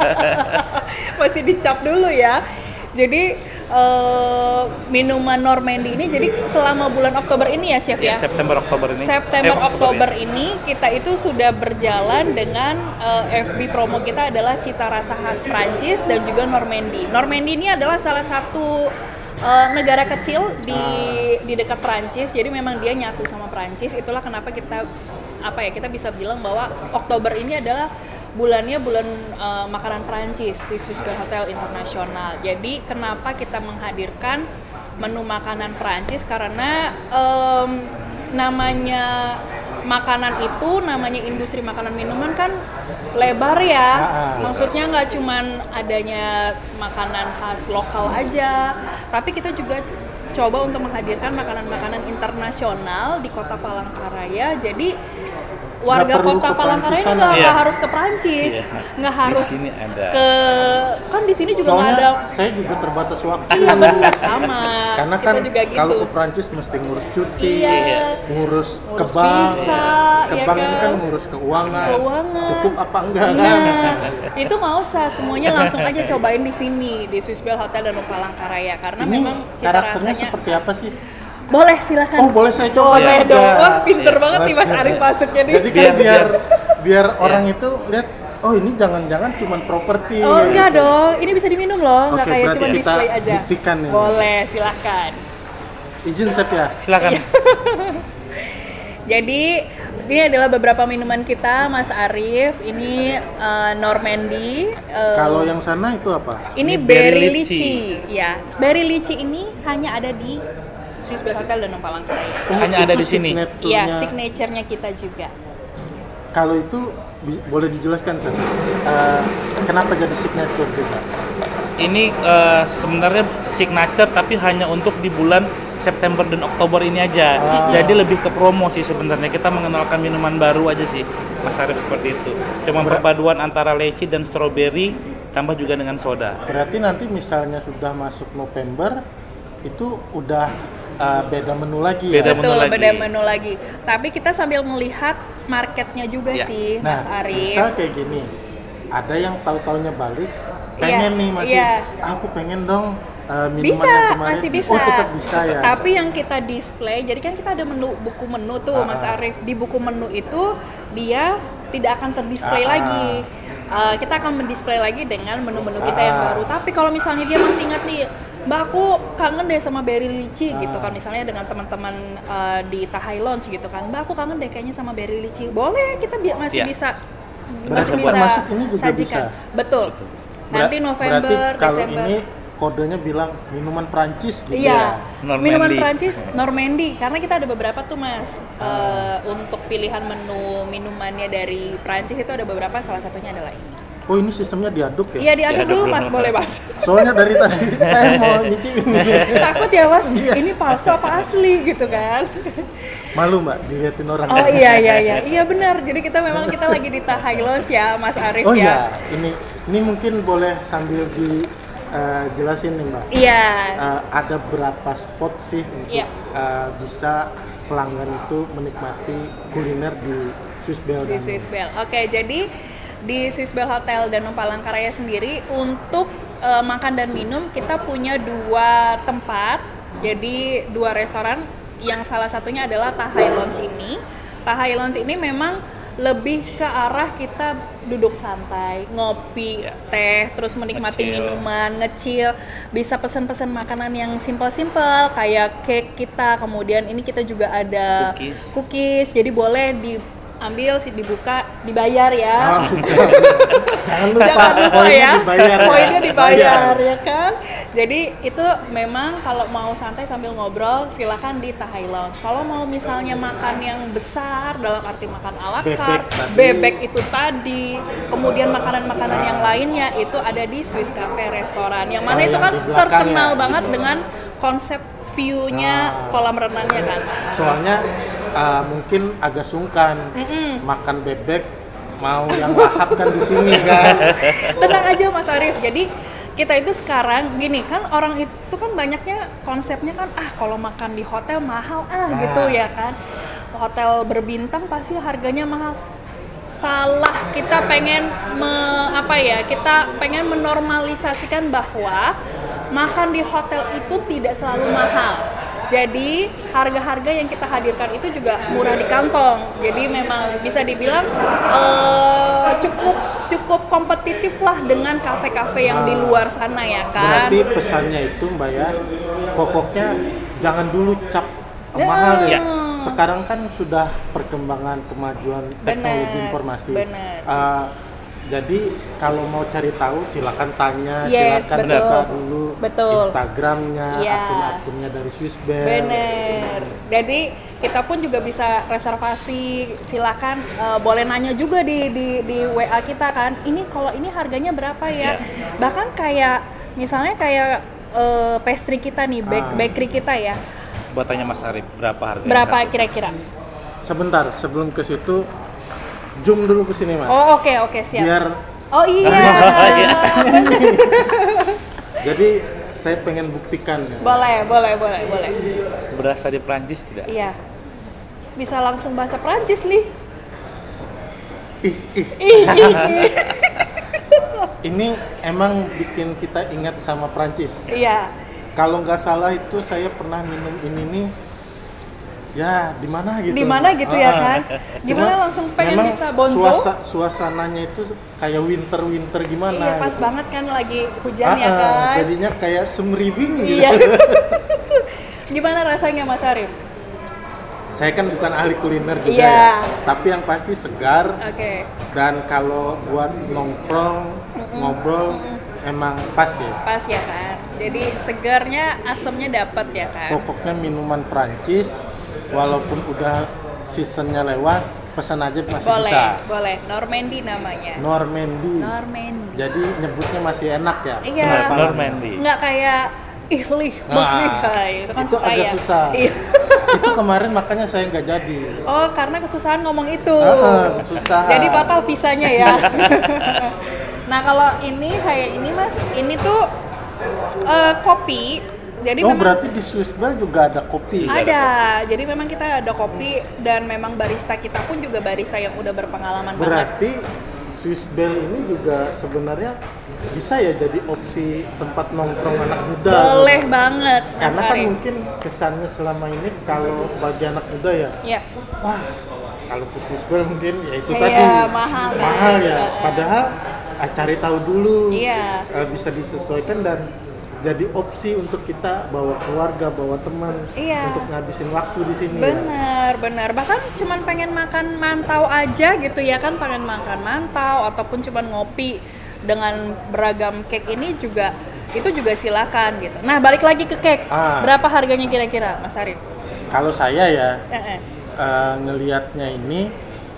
S2: Masih dicap dulu ya. Jadi eh, minuman Normandy ini jadi selama bulan Oktober ini ya Chef
S4: Ya,
S2: ya.
S4: September Oktober ini.
S2: September
S4: Eh,
S2: Oktober
S4: ya.
S2: ini kita itu sudah berjalan dengan eh, F B promo kita adalah cita rasa khas Prancis dan juga Normandy. Normandy ini adalah salah satu eh, negara kecil di di dekat Prancis. Jadi memang dia nyatu sama Prancis. Itulah kenapa kita apa ya kita bisa bilang bahwa Oktober ini adalah bulannya bulan uh, makanan Prancis di Swiss Bell Hotel Internasional. Jadi kenapa kita menghadirkan menu makanan Prancis karena um, namanya makanan itu, namanya industri makanan minuman kan lebar ya.
S1: Ah,
S2: Maksudnya nggak cuman adanya makanan khas lokal aja, tapi kita juga coba untuk menghadirkan makanan-makanan internasional di kota Palangkaraya. Jadi warga
S1: perlu
S2: kota
S1: ke
S2: Palangkaraya
S1: Prancis
S2: nggak
S4: sana.
S2: nggak
S4: Iya.
S2: harus ke Prancis,
S4: Iya.
S2: nggak
S4: Di
S2: harus
S4: sini ada.
S2: ke kan di sini juga nggak
S1: Soalnya
S2: ada.
S1: saya juga terbatas waktu.
S2: Iya benar sama.
S1: Karena
S2: Kita
S1: kan
S2: juga gitu.
S1: kalau ke Prancis mesti ngurus cuti,
S2: Iya.
S1: ngurus ke
S2: Ngurus
S1: bank.
S2: visa,
S1: Ke
S2: ya
S1: bank ini
S2: kan?
S1: kan ngurus keuangan.
S2: Keuangan.
S1: Cukup apa enggak kan?
S2: Nah, itu nggak usah, semuanya langsung aja cobain di sini di Swiss Bell Hotel dan Palangkaraya karena
S1: Ini
S2: memang cita
S1: karakternya
S2: rasanya
S1: seperti apa sih?
S2: boleh silakan.
S1: Oh, boleh saya coba
S2: Boleh
S1: juga.
S2: dong. Wah, pinter
S4: Iya.
S2: banget nih Mas
S1: Mas-
S2: Arif masuknya nih.
S1: Jadi kan
S4: Biar-
S1: biar biar
S4: Iya.
S1: orang itu lihat oh ini jangan-jangan cuma properti.
S2: Oh enggak
S1: gitu.
S2: dong, ini bisa diminum loh, nggak
S1: Oke,
S2: kayak
S1: berarti
S2: cuma
S1: kita
S2: display aja.
S1: buktikan ya.
S2: Boleh, silahkan.
S1: Izin Chef ya.
S4: Silakan.
S2: Jadi ini adalah beberapa minuman kita, Mas Arif. Ini uh, Normandy. uh,
S1: Kalau yang sana itu apa?
S2: ini
S4: Ini
S2: berry
S4: berry
S2: lychee. Ya, berry lychee ini hanya ada di Swiss Bell Hotel Danau Palangkaraya.
S4: Hanya ada
S1: itu
S4: di sini.
S1: signaturenya.
S2: Iya, signature-nya kita juga.
S1: Kalau itu bi- boleh dijelaskan Chef? Uh, kenapa jadi signature juga?
S4: Ini eh, sebenarnya signature tapi hanya untuk di bulan September dan Oktober ini aja.
S1: Ah.
S4: Jadi lebih ke promo sih sebenarnya. Kita mengenalkan minuman baru aja sih, Mas Arif, seperti itu. Cuma
S1: Ber-
S4: perpaduan antara leci dan strawberry tambah juga dengan soda.
S1: Berarti nanti misalnya sudah masuk November itu udah uh, beda menu lagi
S4: Beda
S1: ya?
S4: menu
S2: Betul,
S4: lagi.
S2: beda menu lagi. Tapi kita sambil melihat marketnya juga
S4: Ya.
S2: sih,
S1: Nah,
S2: Mas Arif.
S1: misal kayak gini, ada yang tahu-taunya balik, pengen
S2: Iya,
S1: nih masih,
S2: iya.
S1: ah, aku pengen dong uh, minuman
S2: Bisa,
S1: yang kemarin.
S2: masih bisa.
S1: Oh, tetap bisa ya.
S2: Tapi yang kita display, jadi kan kita ada menu buku menu tuh,
S1: Ah,
S2: Mas
S1: ah.
S2: Arif. Di buku menu itu dia tidak akan terdisplay
S1: Ah, ah.
S2: lagi. Uh, kita akan mendisplay lagi dengan menu-menu kita yang
S1: Ah.
S2: baru. Tapi kalau misalnya dia masih ingat nih, Mbak aku kangen deh sama berry lychee gitu
S1: Ah.
S2: kan, misalnya dengan teman-teman uh, di Tahai Lounge gitu kan, Mbak aku kangen deh kayaknya sama berry lychee. Boleh, kita bi- masih
S4: Iya.
S2: bisa
S1: Berarti
S2: masih bisa
S1: masuk ini juga
S2: sajikan.
S1: bisa?
S2: Betul.
S1: Ber-
S2: Nanti November,
S1: berarti kalau
S2: Desember.
S1: ini kodenya bilang minuman Prancis gitu
S2: Iya,
S1: ya.
S4: Normandy.
S2: minuman Prancis Normandy, karena kita ada beberapa tuh Mas. Eh, untuk pilihan menu minumannya dari Prancis itu ada beberapa, salah satunya adalah ini.
S1: Oh, ini sistemnya diaduk ya?
S2: Iya, diaduk
S4: Diaduk
S2: dulu
S4: dulu.
S2: Mas, boleh Mas.
S1: Soalnya dari tadi saya mau nyicipin.
S2: Takut ya Mas,
S1: Iya.
S2: ini palsu apa asli gitu kan.
S1: Malu Mbak dilihatin orang.
S2: Oh iya iya iya, iya benar. Jadi kita memang kita lagi di Tahai Lounge ya Mas Arif
S1: Oh
S2: ya.
S1: iya, ini ini mungkin boleh sambil dijelasin nih Mbak.
S2: Iya.
S1: Uh, ada berapa spot sih untuk
S2: Iya.
S1: uh, bisa pelanggan itu menikmati kuliner di Swiss Bell
S2: Di
S1: Danau?
S2: Swiss Bell. Oke, jadi di Swiss Bell Hotel Danau Palangkaraya sendiri untuk eh, makan dan minum kita punya dua tempat. Jadi dua restoran, yang salah satunya adalah Tahai Lounge ini. Tahai Lounge ini memang lebih ke arah kita duduk santai, ngopi, teh, terus menikmati
S4: Ngecil.
S2: minuman, ngecil, bisa pesan-pesan makanan yang simple-simple kayak cake kita, kemudian ini kita juga ada
S4: Cookies.
S2: cookies, jadi boleh diambil sih, dibuka, dibayar ya.
S1: Oh, jangan lupa,
S2: Jangan lupa
S1: poinnya
S2: ya,
S1: dibayar ya.
S2: poinnya dibayar ya kan. Jadi itu memang kalau mau santai sambil ngobrol silakan di Tahai Lounge. Kalau mau misalnya makan yang besar dalam arti makan ala
S1: Bebek
S2: carte,
S1: tadi.
S2: bebek itu tadi, kemudian makanan-makanan yang lainnya itu ada di Swiss Cafe Restoran. Yang mana
S1: Oh,
S2: itu
S1: yang
S2: kan
S1: di belakang
S2: terkenal
S1: ya,
S2: banget
S1: gitu.
S2: dengan konsep view-nya
S1: Ah.
S2: kolam renangnya kan, Mas.
S1: Soalnya uh, mungkin agak sungkan makan bebek mau yang lahap kan di sini kan.
S2: Tenang aja Mas Arif. Jadi kita itu sekarang gini kan, orang itu kan banyaknya konsepnya kan ah kalau makan di hotel mahal ah
S1: Nah.
S2: gitu ya kan. Hotel berbintang pasti harganya mahal. Salah, kita pengen me, apa ya? Kita pengen menormalisasikan bahwa makan di hotel itu tidak selalu mahal. Jadi harga-harga yang kita hadirkan itu juga murah di kantong. Jadi memang bisa dibilang eh, cukup cukup kompetitif lah dengan kafe-kafe yang di luar sana ya kan.
S1: Berarti pesannya itu Mbak ya, pokoknya jangan dulu cap
S2: Ya.
S1: mahal ya.
S2: Ya.
S1: Sekarang kan sudah perkembangan kemajuan teknologi
S2: Bener,
S1: informasi.
S2: bener.
S1: Uh, jadi kalau mau cari tahu silakan tanya,
S2: Yes,
S1: silakan
S2: betul.
S1: buka dulu
S2: Betul.
S1: Instagramnya,
S2: Iya.
S1: akun-akunnya dari Swiss Bell.
S2: Bener. Jadi kita pun juga bisa reservasi. Silakan eh, boleh nanya juga di, di di W A kita kan. Ini kalau ini harganya berapa ya?
S4: Iya.
S2: Bahkan kayak misalnya kayak eh, pastry kita nih, bake,
S1: Ah.
S2: bakery kita ya.
S4: Buat tanya Mas Arif, berapa harganya?
S2: Berapa
S4: satu?
S2: kira-kira?
S1: Sebentar, sebelum ke situ, zoom dulu ke sini Mas.
S2: Oh oke oke siap.
S1: Biar
S2: Oh iya.
S4: Iya.
S1: jadi saya pengen buktikan ya.
S2: Boleh boleh boleh boleh.
S4: Berasa di Prancis tidak?
S2: Iya. Bisa langsung bahasa Prancis nih.
S1: Ih, ih. Ini emang bikin kita ingat sama Prancis.
S2: Iya.
S1: Kalau nggak salah itu saya pernah minum ini nih ya di mana gitu.
S2: Di mana gitu ya kan? Gimana
S1: Cuma
S2: langsung pengen
S1: memang
S2: bisa bonzo?
S1: Suasa, suasananya itu kayak winter-winter gimana
S2: Iya, pas
S1: gitu.
S2: banget kan lagi hujan
S1: Ah,
S2: ya
S1: ah,
S2: kan?
S1: jadinya kayak semriving gitu.
S2: Iya. Gimana rasanya Mas Arif?
S1: Saya kan bukan ahli kuliner juga
S2: Iya.
S1: ya, tapi yang pasti segar.
S2: Oke.
S1: Dan kalau buat nongkrong, ngobrol, emang pas ya.
S2: Pas ya kan? Jadi segarnya, asemnya dapat ya kan?
S1: Pokoknya minuman Prancis, walaupun udah seasonnya lewat, pesan aja masih
S2: Boleh,
S1: bisa.
S2: boleh. Normandy namanya.
S1: Normandy.
S2: Normandy.
S1: Jadi nyebutnya masih enak ya.
S2: Iya.
S1: penerpalan.
S4: Normandy.
S2: Nggak kayak ihlih,
S1: Nah,
S2: mahlihai. Itu kan
S1: itu
S2: susah
S1: agak
S2: ya.
S1: susah.
S2: Iya.
S1: Itu kemarin makanya saya nggak jadi.
S2: Oh, karena kesusahan ngomong itu.
S1: Ah, kesusahan.
S2: Jadi batal visanya ya. Nah, kalau ini saya ini Mas, ini tuh eh, kopi. Jadi
S1: Oh
S2: memang
S1: berarti di Swiss Bell juga ada kopi?
S2: ada. Jadi memang kita ada kopi dan memang barista kita pun juga barista yang udah berpengalaman banget.
S1: Berarti Swiss Bell ini juga sebenarnya bisa ya jadi opsi tempat nongkrong anak muda.
S2: Boleh banget, Mas
S1: Karena kan
S2: Arif.
S1: mungkin kesannya selama ini kalau bagi anak muda ya,
S2: Ya.
S1: wah kalau ke Swiss Bell mungkin ya itu
S2: Iya,
S1: tadi
S2: mahal kan?
S1: mahal ya.
S2: Iya.
S1: Padahal ah, cari tahu dulu,
S2: Iya.
S1: eh, bisa disesuaikan dan jadi opsi untuk kita bawa keluarga, bawa teman
S2: Iya.
S1: untuk ngabisin waktu di sini. Ya.
S2: Bener, bener. Bahkan cuman pengen makan mantau aja gitu ya kan, pengen makan mantau ataupun cuman ngopi dengan beragam cake ini juga itu juga silakan gitu. Nah, balik lagi ke cake.
S1: Ah.
S2: Berapa harganya kira-kira, Mas Arif?
S1: Kalau saya ya
S2: Eh, eh.
S1: eh, ngelihatnya ini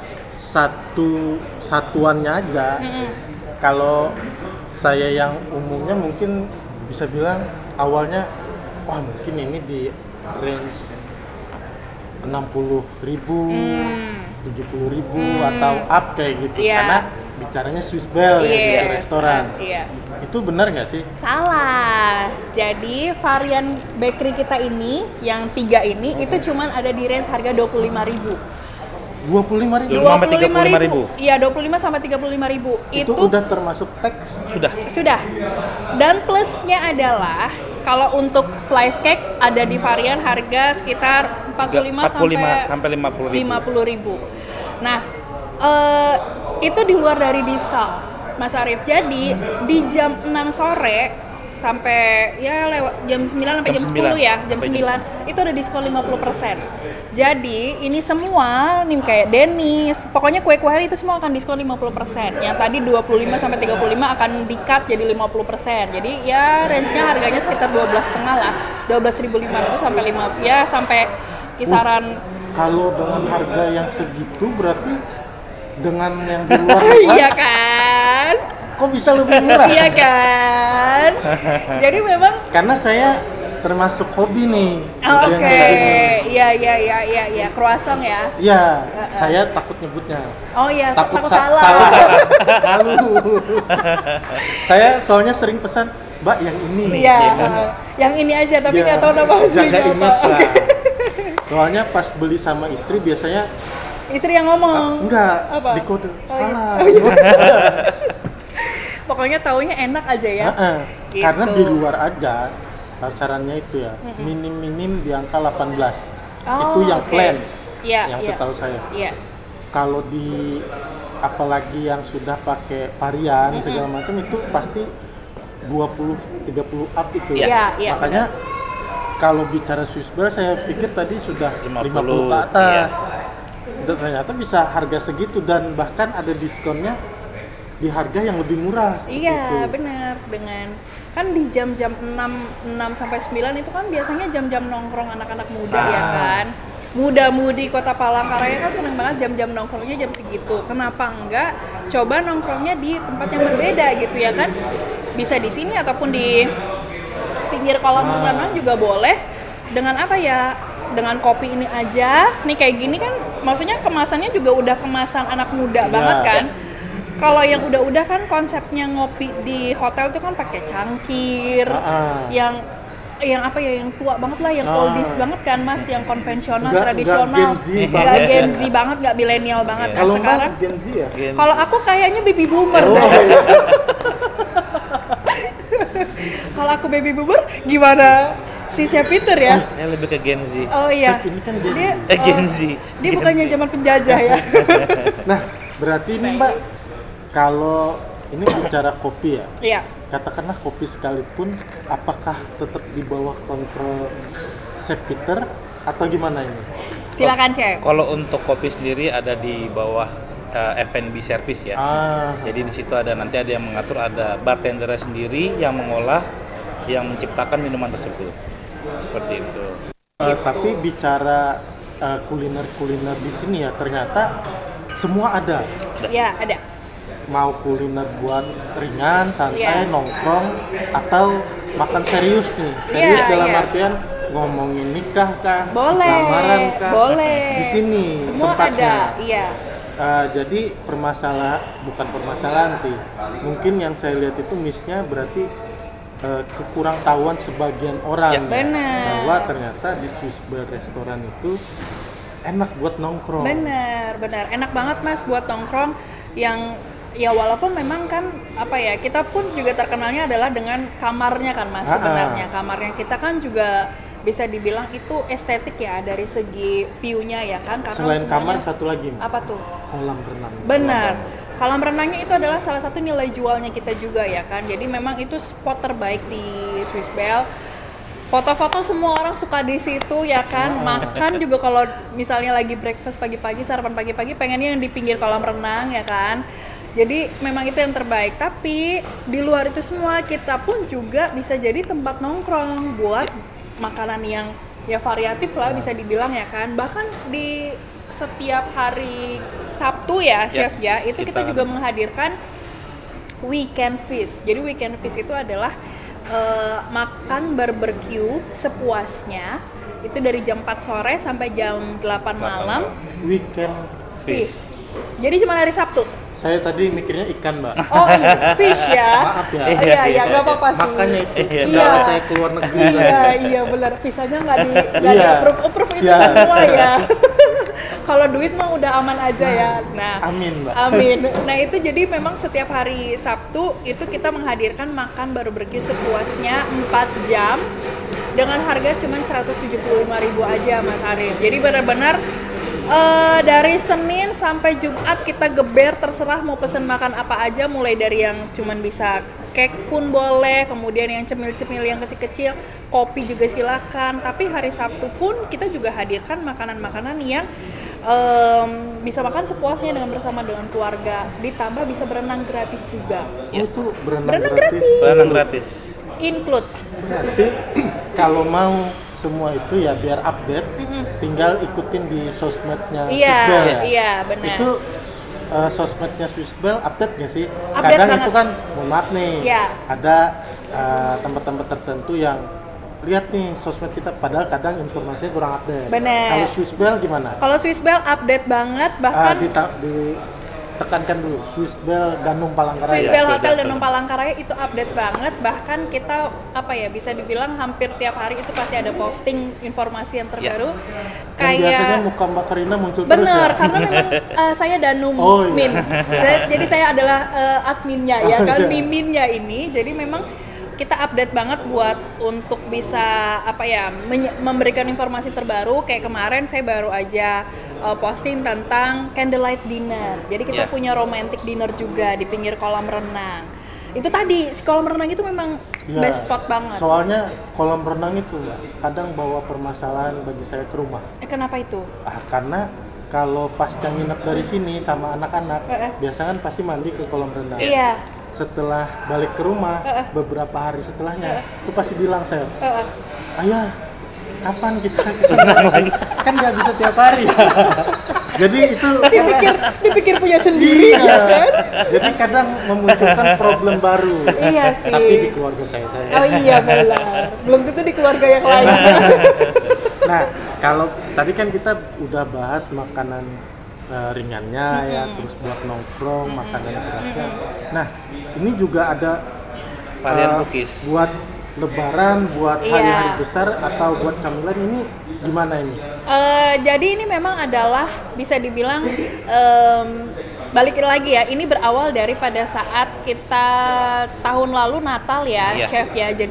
S1: satu satuannya aja.
S2: Mm-mm.
S1: Kalau saya yang umumnya mungkin bisa bilang awalnya wah mungkin ini di range enam puluh ribu, tujuh puluh ribu atau up kayak gitu.
S2: Iya.
S1: Karena bicaranya Swiss Bell ya di
S2: Yes,
S1: restoran.
S2: Iya.
S1: Itu benar nggak sih?
S2: Salah. Jadi varian bakery kita ini yang tiga ini itu cuman ada di range harga dua puluh lima ribu.
S1: dua puluh lima ribu.
S4: Dua- sampai tiga puluh lima ribu.
S2: Iya, dua puluh lima sampai tiga puluh lima ribu.
S1: Itu, udah termasuk tax.
S4: Sudah.
S2: Sudah. Dan plusnya adalah kalau untuk slice cake ada di varian harga sekitar empat puluh lima
S4: empat puluh lima
S2: sampai
S4: sampai lima puluh ribu.
S2: lima puluh ribu. Nah, eh, itu di luar dari diskon, Mas Arif. Jadi di jam enam sore sampai ya lewat jam sembilan sampai
S4: Jam
S2: jam sepuluh
S4: sembilan.
S2: ya, jam
S4: Sampai jam
S2: sembilan itu ada diskon lima puluh persen. Jadi ini semua nih kayak Dennis, pokoknya kue-kue itu semua akan diskon lima puluh persen. Yang tadi dua puluh lima sampai tiga puluh lima akan di-cut jadi lima puluh persen. Jadi ya range-nya harganya sekitar dua belas koma lima lah. dua belas ribu lima ratus sampai lima ya sampai kisaran.
S1: Kalau dengan harga yang segitu berarti dengan yang di luar
S2: Iya kan?
S1: kok bisa lebih murah?
S2: Iya kan? Jadi memang
S1: Karena saya termasuk hobi nih.
S2: oh,
S1: yang
S2: oke.
S1: kayak gini.
S2: Iya iya iya iya iya, croissant ya.
S1: Iya, saya takut nyebutnya.
S2: Oh iya, takut,
S1: sa-
S2: salah.
S1: Halu. Saya soalnya sering pesan, "Mbak, yang ini."
S2: Iya, uh, yang ini aja tapi
S1: Iya,
S2: nggak tahu nama aslinya
S1: jaga
S2: apa.
S1: image lah.
S2: Oke.
S1: Soalnya pas beli sama istri biasanya
S2: Istri yang ngomong.
S1: enggak
S2: Apa?
S1: di kode
S2: Oh,
S1: salah.
S2: iya. Pokoknya taunya enak aja ya.
S1: Heeh.
S2: Gitu.
S1: Karena di luar aja pasarannya itu ya minim-minim di angka delapan belas.
S2: Oh,
S1: Itu yang
S2: oke.
S1: plan.
S2: Iya,
S1: yang
S2: iya.
S1: setahu saya.
S2: Iya.
S1: Kalau di apalagi yang sudah pakai varian segala macam itu pasti dua puluh tiga puluh up itu.
S2: Iya, iya,
S1: Makanya kalau bicara Swiss Bell saya pikir tadi sudah
S4: lima puluh,
S1: lima puluh ke atas. Dan ternyata bisa harga segitu dan bahkan ada diskonnya di harga yang lebih murah seperti
S2: Iya,
S1: itu.
S2: benar. Dengan kan di jam-jam enam, enam sampai sembilan itu kan biasanya jam-jam nongkrong anak-anak muda ya
S1: Ah.
S2: kan. Muda-mudi Kota Palangkaraya kan seneng banget jam-jam nongkrongnya jam segitu. Kenapa enggak coba nongkrongnya di tempat yang berbeda gitu ya kan? Bisa di sini ataupun di pinggir kolam renang juga boleh. Dengan apa ya? Dengan kopi ini aja. Nih kayak gini kan maksudnya kemasannya juga udah kemasan anak muda
S1: Iya.
S2: banget kan? Kalau yang udah-udah kan konsepnya ngopi di hotel tuh kan pakai cangkir,
S1: Ah, ah.
S2: yang yang apa ya, yang tua banget lah, yang
S1: Ah.
S2: oldies banget kan Mas, yang konvensional,
S1: Nggak-
S2: tradisional,
S1: nggak Gen Z
S2: nggak
S1: banget.
S2: Gen Z banget, nggak milenial banget. Nah,
S1: Kalau
S2: sekarang
S1: Mbak Gen Z ya?
S4: Gen-
S2: kalau aku kayaknya baby boomer.
S1: Oh,
S2: Kalau aku baby boomer, gimana Si Chef Peter ya?
S4: Saya lebih ke Gen Z.
S2: Oh iya.
S1: Chef ini kan Gen Z.
S2: Dia,
S4: Eh, Gen
S2: oh,
S4: Z.
S2: Dia
S4: Gen
S2: bukannya
S4: Z.
S2: zaman penjajah ya?
S1: Nah, berarti ini Mbak, kalau ini bicara kopi ya,
S2: Iya.
S1: katakanlah kopi sekalipun, apakah tetap di bawah kontrol Chef Peter atau gimana ini?
S2: Silakan Chef.
S4: Kalau untuk kopi sendiri ada di bawah uh, F and B service ya.
S1: Ah,
S4: Jadi di situ ada nanti ada yang mengatur, ada bartendernya sendiri yang mengolah, yang menciptakan minuman tersebut. Seperti itu.
S1: eh, tapi bicara eh, kuliner-kuliner di sini ya, ternyata semua ada.
S2: Ya, ada.
S1: Mau kuliner buat ringan, santai,
S2: Iya.
S1: nongkrong, atau makan serius nih. Serius
S2: Iya,
S1: dalam
S2: iya.
S1: artian ngomongin nikah kah,
S2: Boleh.
S1: lamaran kah,
S2: Boleh.
S1: di sini
S2: Semua
S1: tempatnya.
S2: ada. Iya.
S1: Uh, jadi permasalahan, bukan permasalahan sih, mungkin yang saya lihat itu miss-nya berarti uh, kekurang tahuan sebagian orang
S4: Ya.
S1: ya,
S2: Benar.
S1: bahwa ternyata di Swiss Bell Restoran itu enak buat nongkrong.
S2: Benar, benar. Enak banget Mas buat nongkrong yang ya walaupun memang kan apa ya, kita pun juga terkenalnya adalah dengan kamarnya kan Mas
S1: Ah, ah.
S2: sebenarnya. Kamarnya kita kan juga bisa dibilang itu estetik ya dari segi view-nya ya kan, karena
S1: Selain
S2: semuanya-
S1: kamar satu lagi, Mbak.
S2: apa tuh?
S1: Kolam renang.
S2: Benar. Kolam renangnya itu adalah salah satu nilai jualnya kita juga ya kan. Jadi memang itu spot terbaik di Swiss Bell. Foto-foto semua orang suka di situ ya kan. Makan juga kalau misalnya lagi breakfast pagi-pagi, sarapan pagi-pagi pengennya yang di pinggir kolam renang ya kan. Jadi memang itu yang terbaik. Tapi di luar itu semua kita pun juga bisa jadi tempat nongkrong buat makanan yang ya variatif lah bisa dibilang ya kan. Bahkan di setiap hari Sabtu ya, Chef ya, itu kita,
S4: kita-
S2: juga menghadirkan weekend feast. Jadi weekend feast itu adalah eh, makan barbecue sepuasnya. Itu dari jam empat sore sampai jam delapan malam.
S1: Weekend.
S2: Fish. Jadi cuma hari Sabtu.
S1: Saya tadi mikirnya ikan, Mbak.
S2: Oh iya, fish ya.
S1: Maaf ya.
S2: Iya, iya, nggak apa-apa sih.
S1: Makanya itu
S4: Iya.
S1: kendala
S2: Iya.
S1: saya keluar negeri.
S2: Iya, iya benar. Visanya nggak di nggak di
S1: Iya.
S2: approve, approve itu
S1: Siap.
S2: semua ya. Kalau duit mah udah aman aja ya. Nah,
S1: Amin, Mbak.
S2: amin. Nah itu jadi memang setiap hari Sabtu itu kita menghadirkan makan barbecue sepuasnya empat jam dengan harga cuma seratus tujuh puluh lima ribu aja Mas Arif. Jadi benar-benar eh, dari Senin sampai Jumat kita geber, terserah mau pesen makan apa aja, mulai dari yang cuman bisa cake pun boleh, kemudian yang cemil-cemil yang kecil-kecil, kopi juga silakan. Tapi hari Sabtu pun kita juga hadirkan makanan-makanan yang em, bisa makan sepuasnya dengan bersama dengan keluarga, ditambah bisa berenang gratis juga.
S1: Oh, itu berenang,
S2: Berenang
S1: gratis.
S2: gratis.
S4: Berenang gratis.
S2: Include.
S1: Berarti kalau mau semua itu ya biar update, tinggal ikutin di sosmednya
S2: Iya,
S1: Swiss Bell ya.
S2: iya, benar.
S1: Itu uh, sosmednya Swiss Bell update nggak sih?
S2: Update
S1: Kadang
S2: banget.
S1: itu kan, mohon maaf nih,
S2: Iya.
S1: ada uh, tempat-tempat tertentu yang lihat nih sosmed kita, padahal kadang informasinya kurang update.
S2: Benar.
S1: Kalau Swiss Bell gimana?
S2: Kalau Swiss Bell update banget,
S1: Uh,
S2: bahkan
S1: dita- ditekankan dulu, Swiss Bell Danum Palangkaraya.
S2: Swiss Bell
S4: Betul,
S2: Hotel
S4: betul.
S2: Danum Palangkaraya itu update banget. Bahkan kita apa ya bisa dibilang hampir tiap hari itu pasti ada posting informasi yang terbaru.
S1: Kan biasanya
S2: Kayak
S1: muka Mbak Karina muncul terus
S2: bener,
S1: ya.
S2: karena memang eh, saya Danum
S1: Oh, iya.
S2: Min. Saya- jadi saya adalah eh, adminnya ya
S1: Oh,
S2: kan,
S1: iya.
S2: miminnya ini. Jadi memang kita update banget buat untuk bisa apa ya menye- memberikan informasi terbaru. Kayak kemarin saya baru aja uh, posting tentang candlelight dinner. Jadi kita
S4: Yeah.
S2: punya romantic dinner juga di pinggir kolam renang. Itu tadi si kolam renang itu memang
S1: Iya.
S2: best spot banget.
S1: Soalnya kolam renang itu Mbak, kadang bawa permasalahan bagi saya ke rumah.
S2: Eh, kenapa itu?
S1: Ah, karena kalau pasca nginep dari sini sama anak-anak,
S2: Eh, eh.
S1: biasanya kan pasti mandi ke kolam renang.
S2: Iya.
S1: Setelah balik ke rumah,
S2: Eh, eh.
S1: beberapa hari setelahnya, itu pasti bilang saya,
S2: Eh, eh.
S1: ayah, kapan kita kesana lagi? Kan nggak bisa tiap hari ya. Jadi itu
S2: dipikir dipikir punya sendiri
S1: Iya.
S2: ya kan?
S1: Jadi kadang memunculkan problem baru.
S2: Iya sih.
S1: Tapi di keluarga saya saya.
S2: Oh iya benar. Belum tentu di keluarga yang lainnya.
S1: Nah, kalau tadi kan kita udah bahas makanan uh, ringannya ya, terus buat nongkrong, makanan beratnya. Nah, ini juga ada
S4: Varian
S1: uh,
S4: cookies.
S1: buat lebaran, buat
S2: Iya.
S1: hari-hari besar atau buat camilan, ini gimana ini?
S2: Eh, jadi ini memang adalah bisa dibilang em, balik lagi ya, ini berawal dari pada saat kita tahun lalu Natal ya,
S4: Iya.
S2: Chef ya. Jadi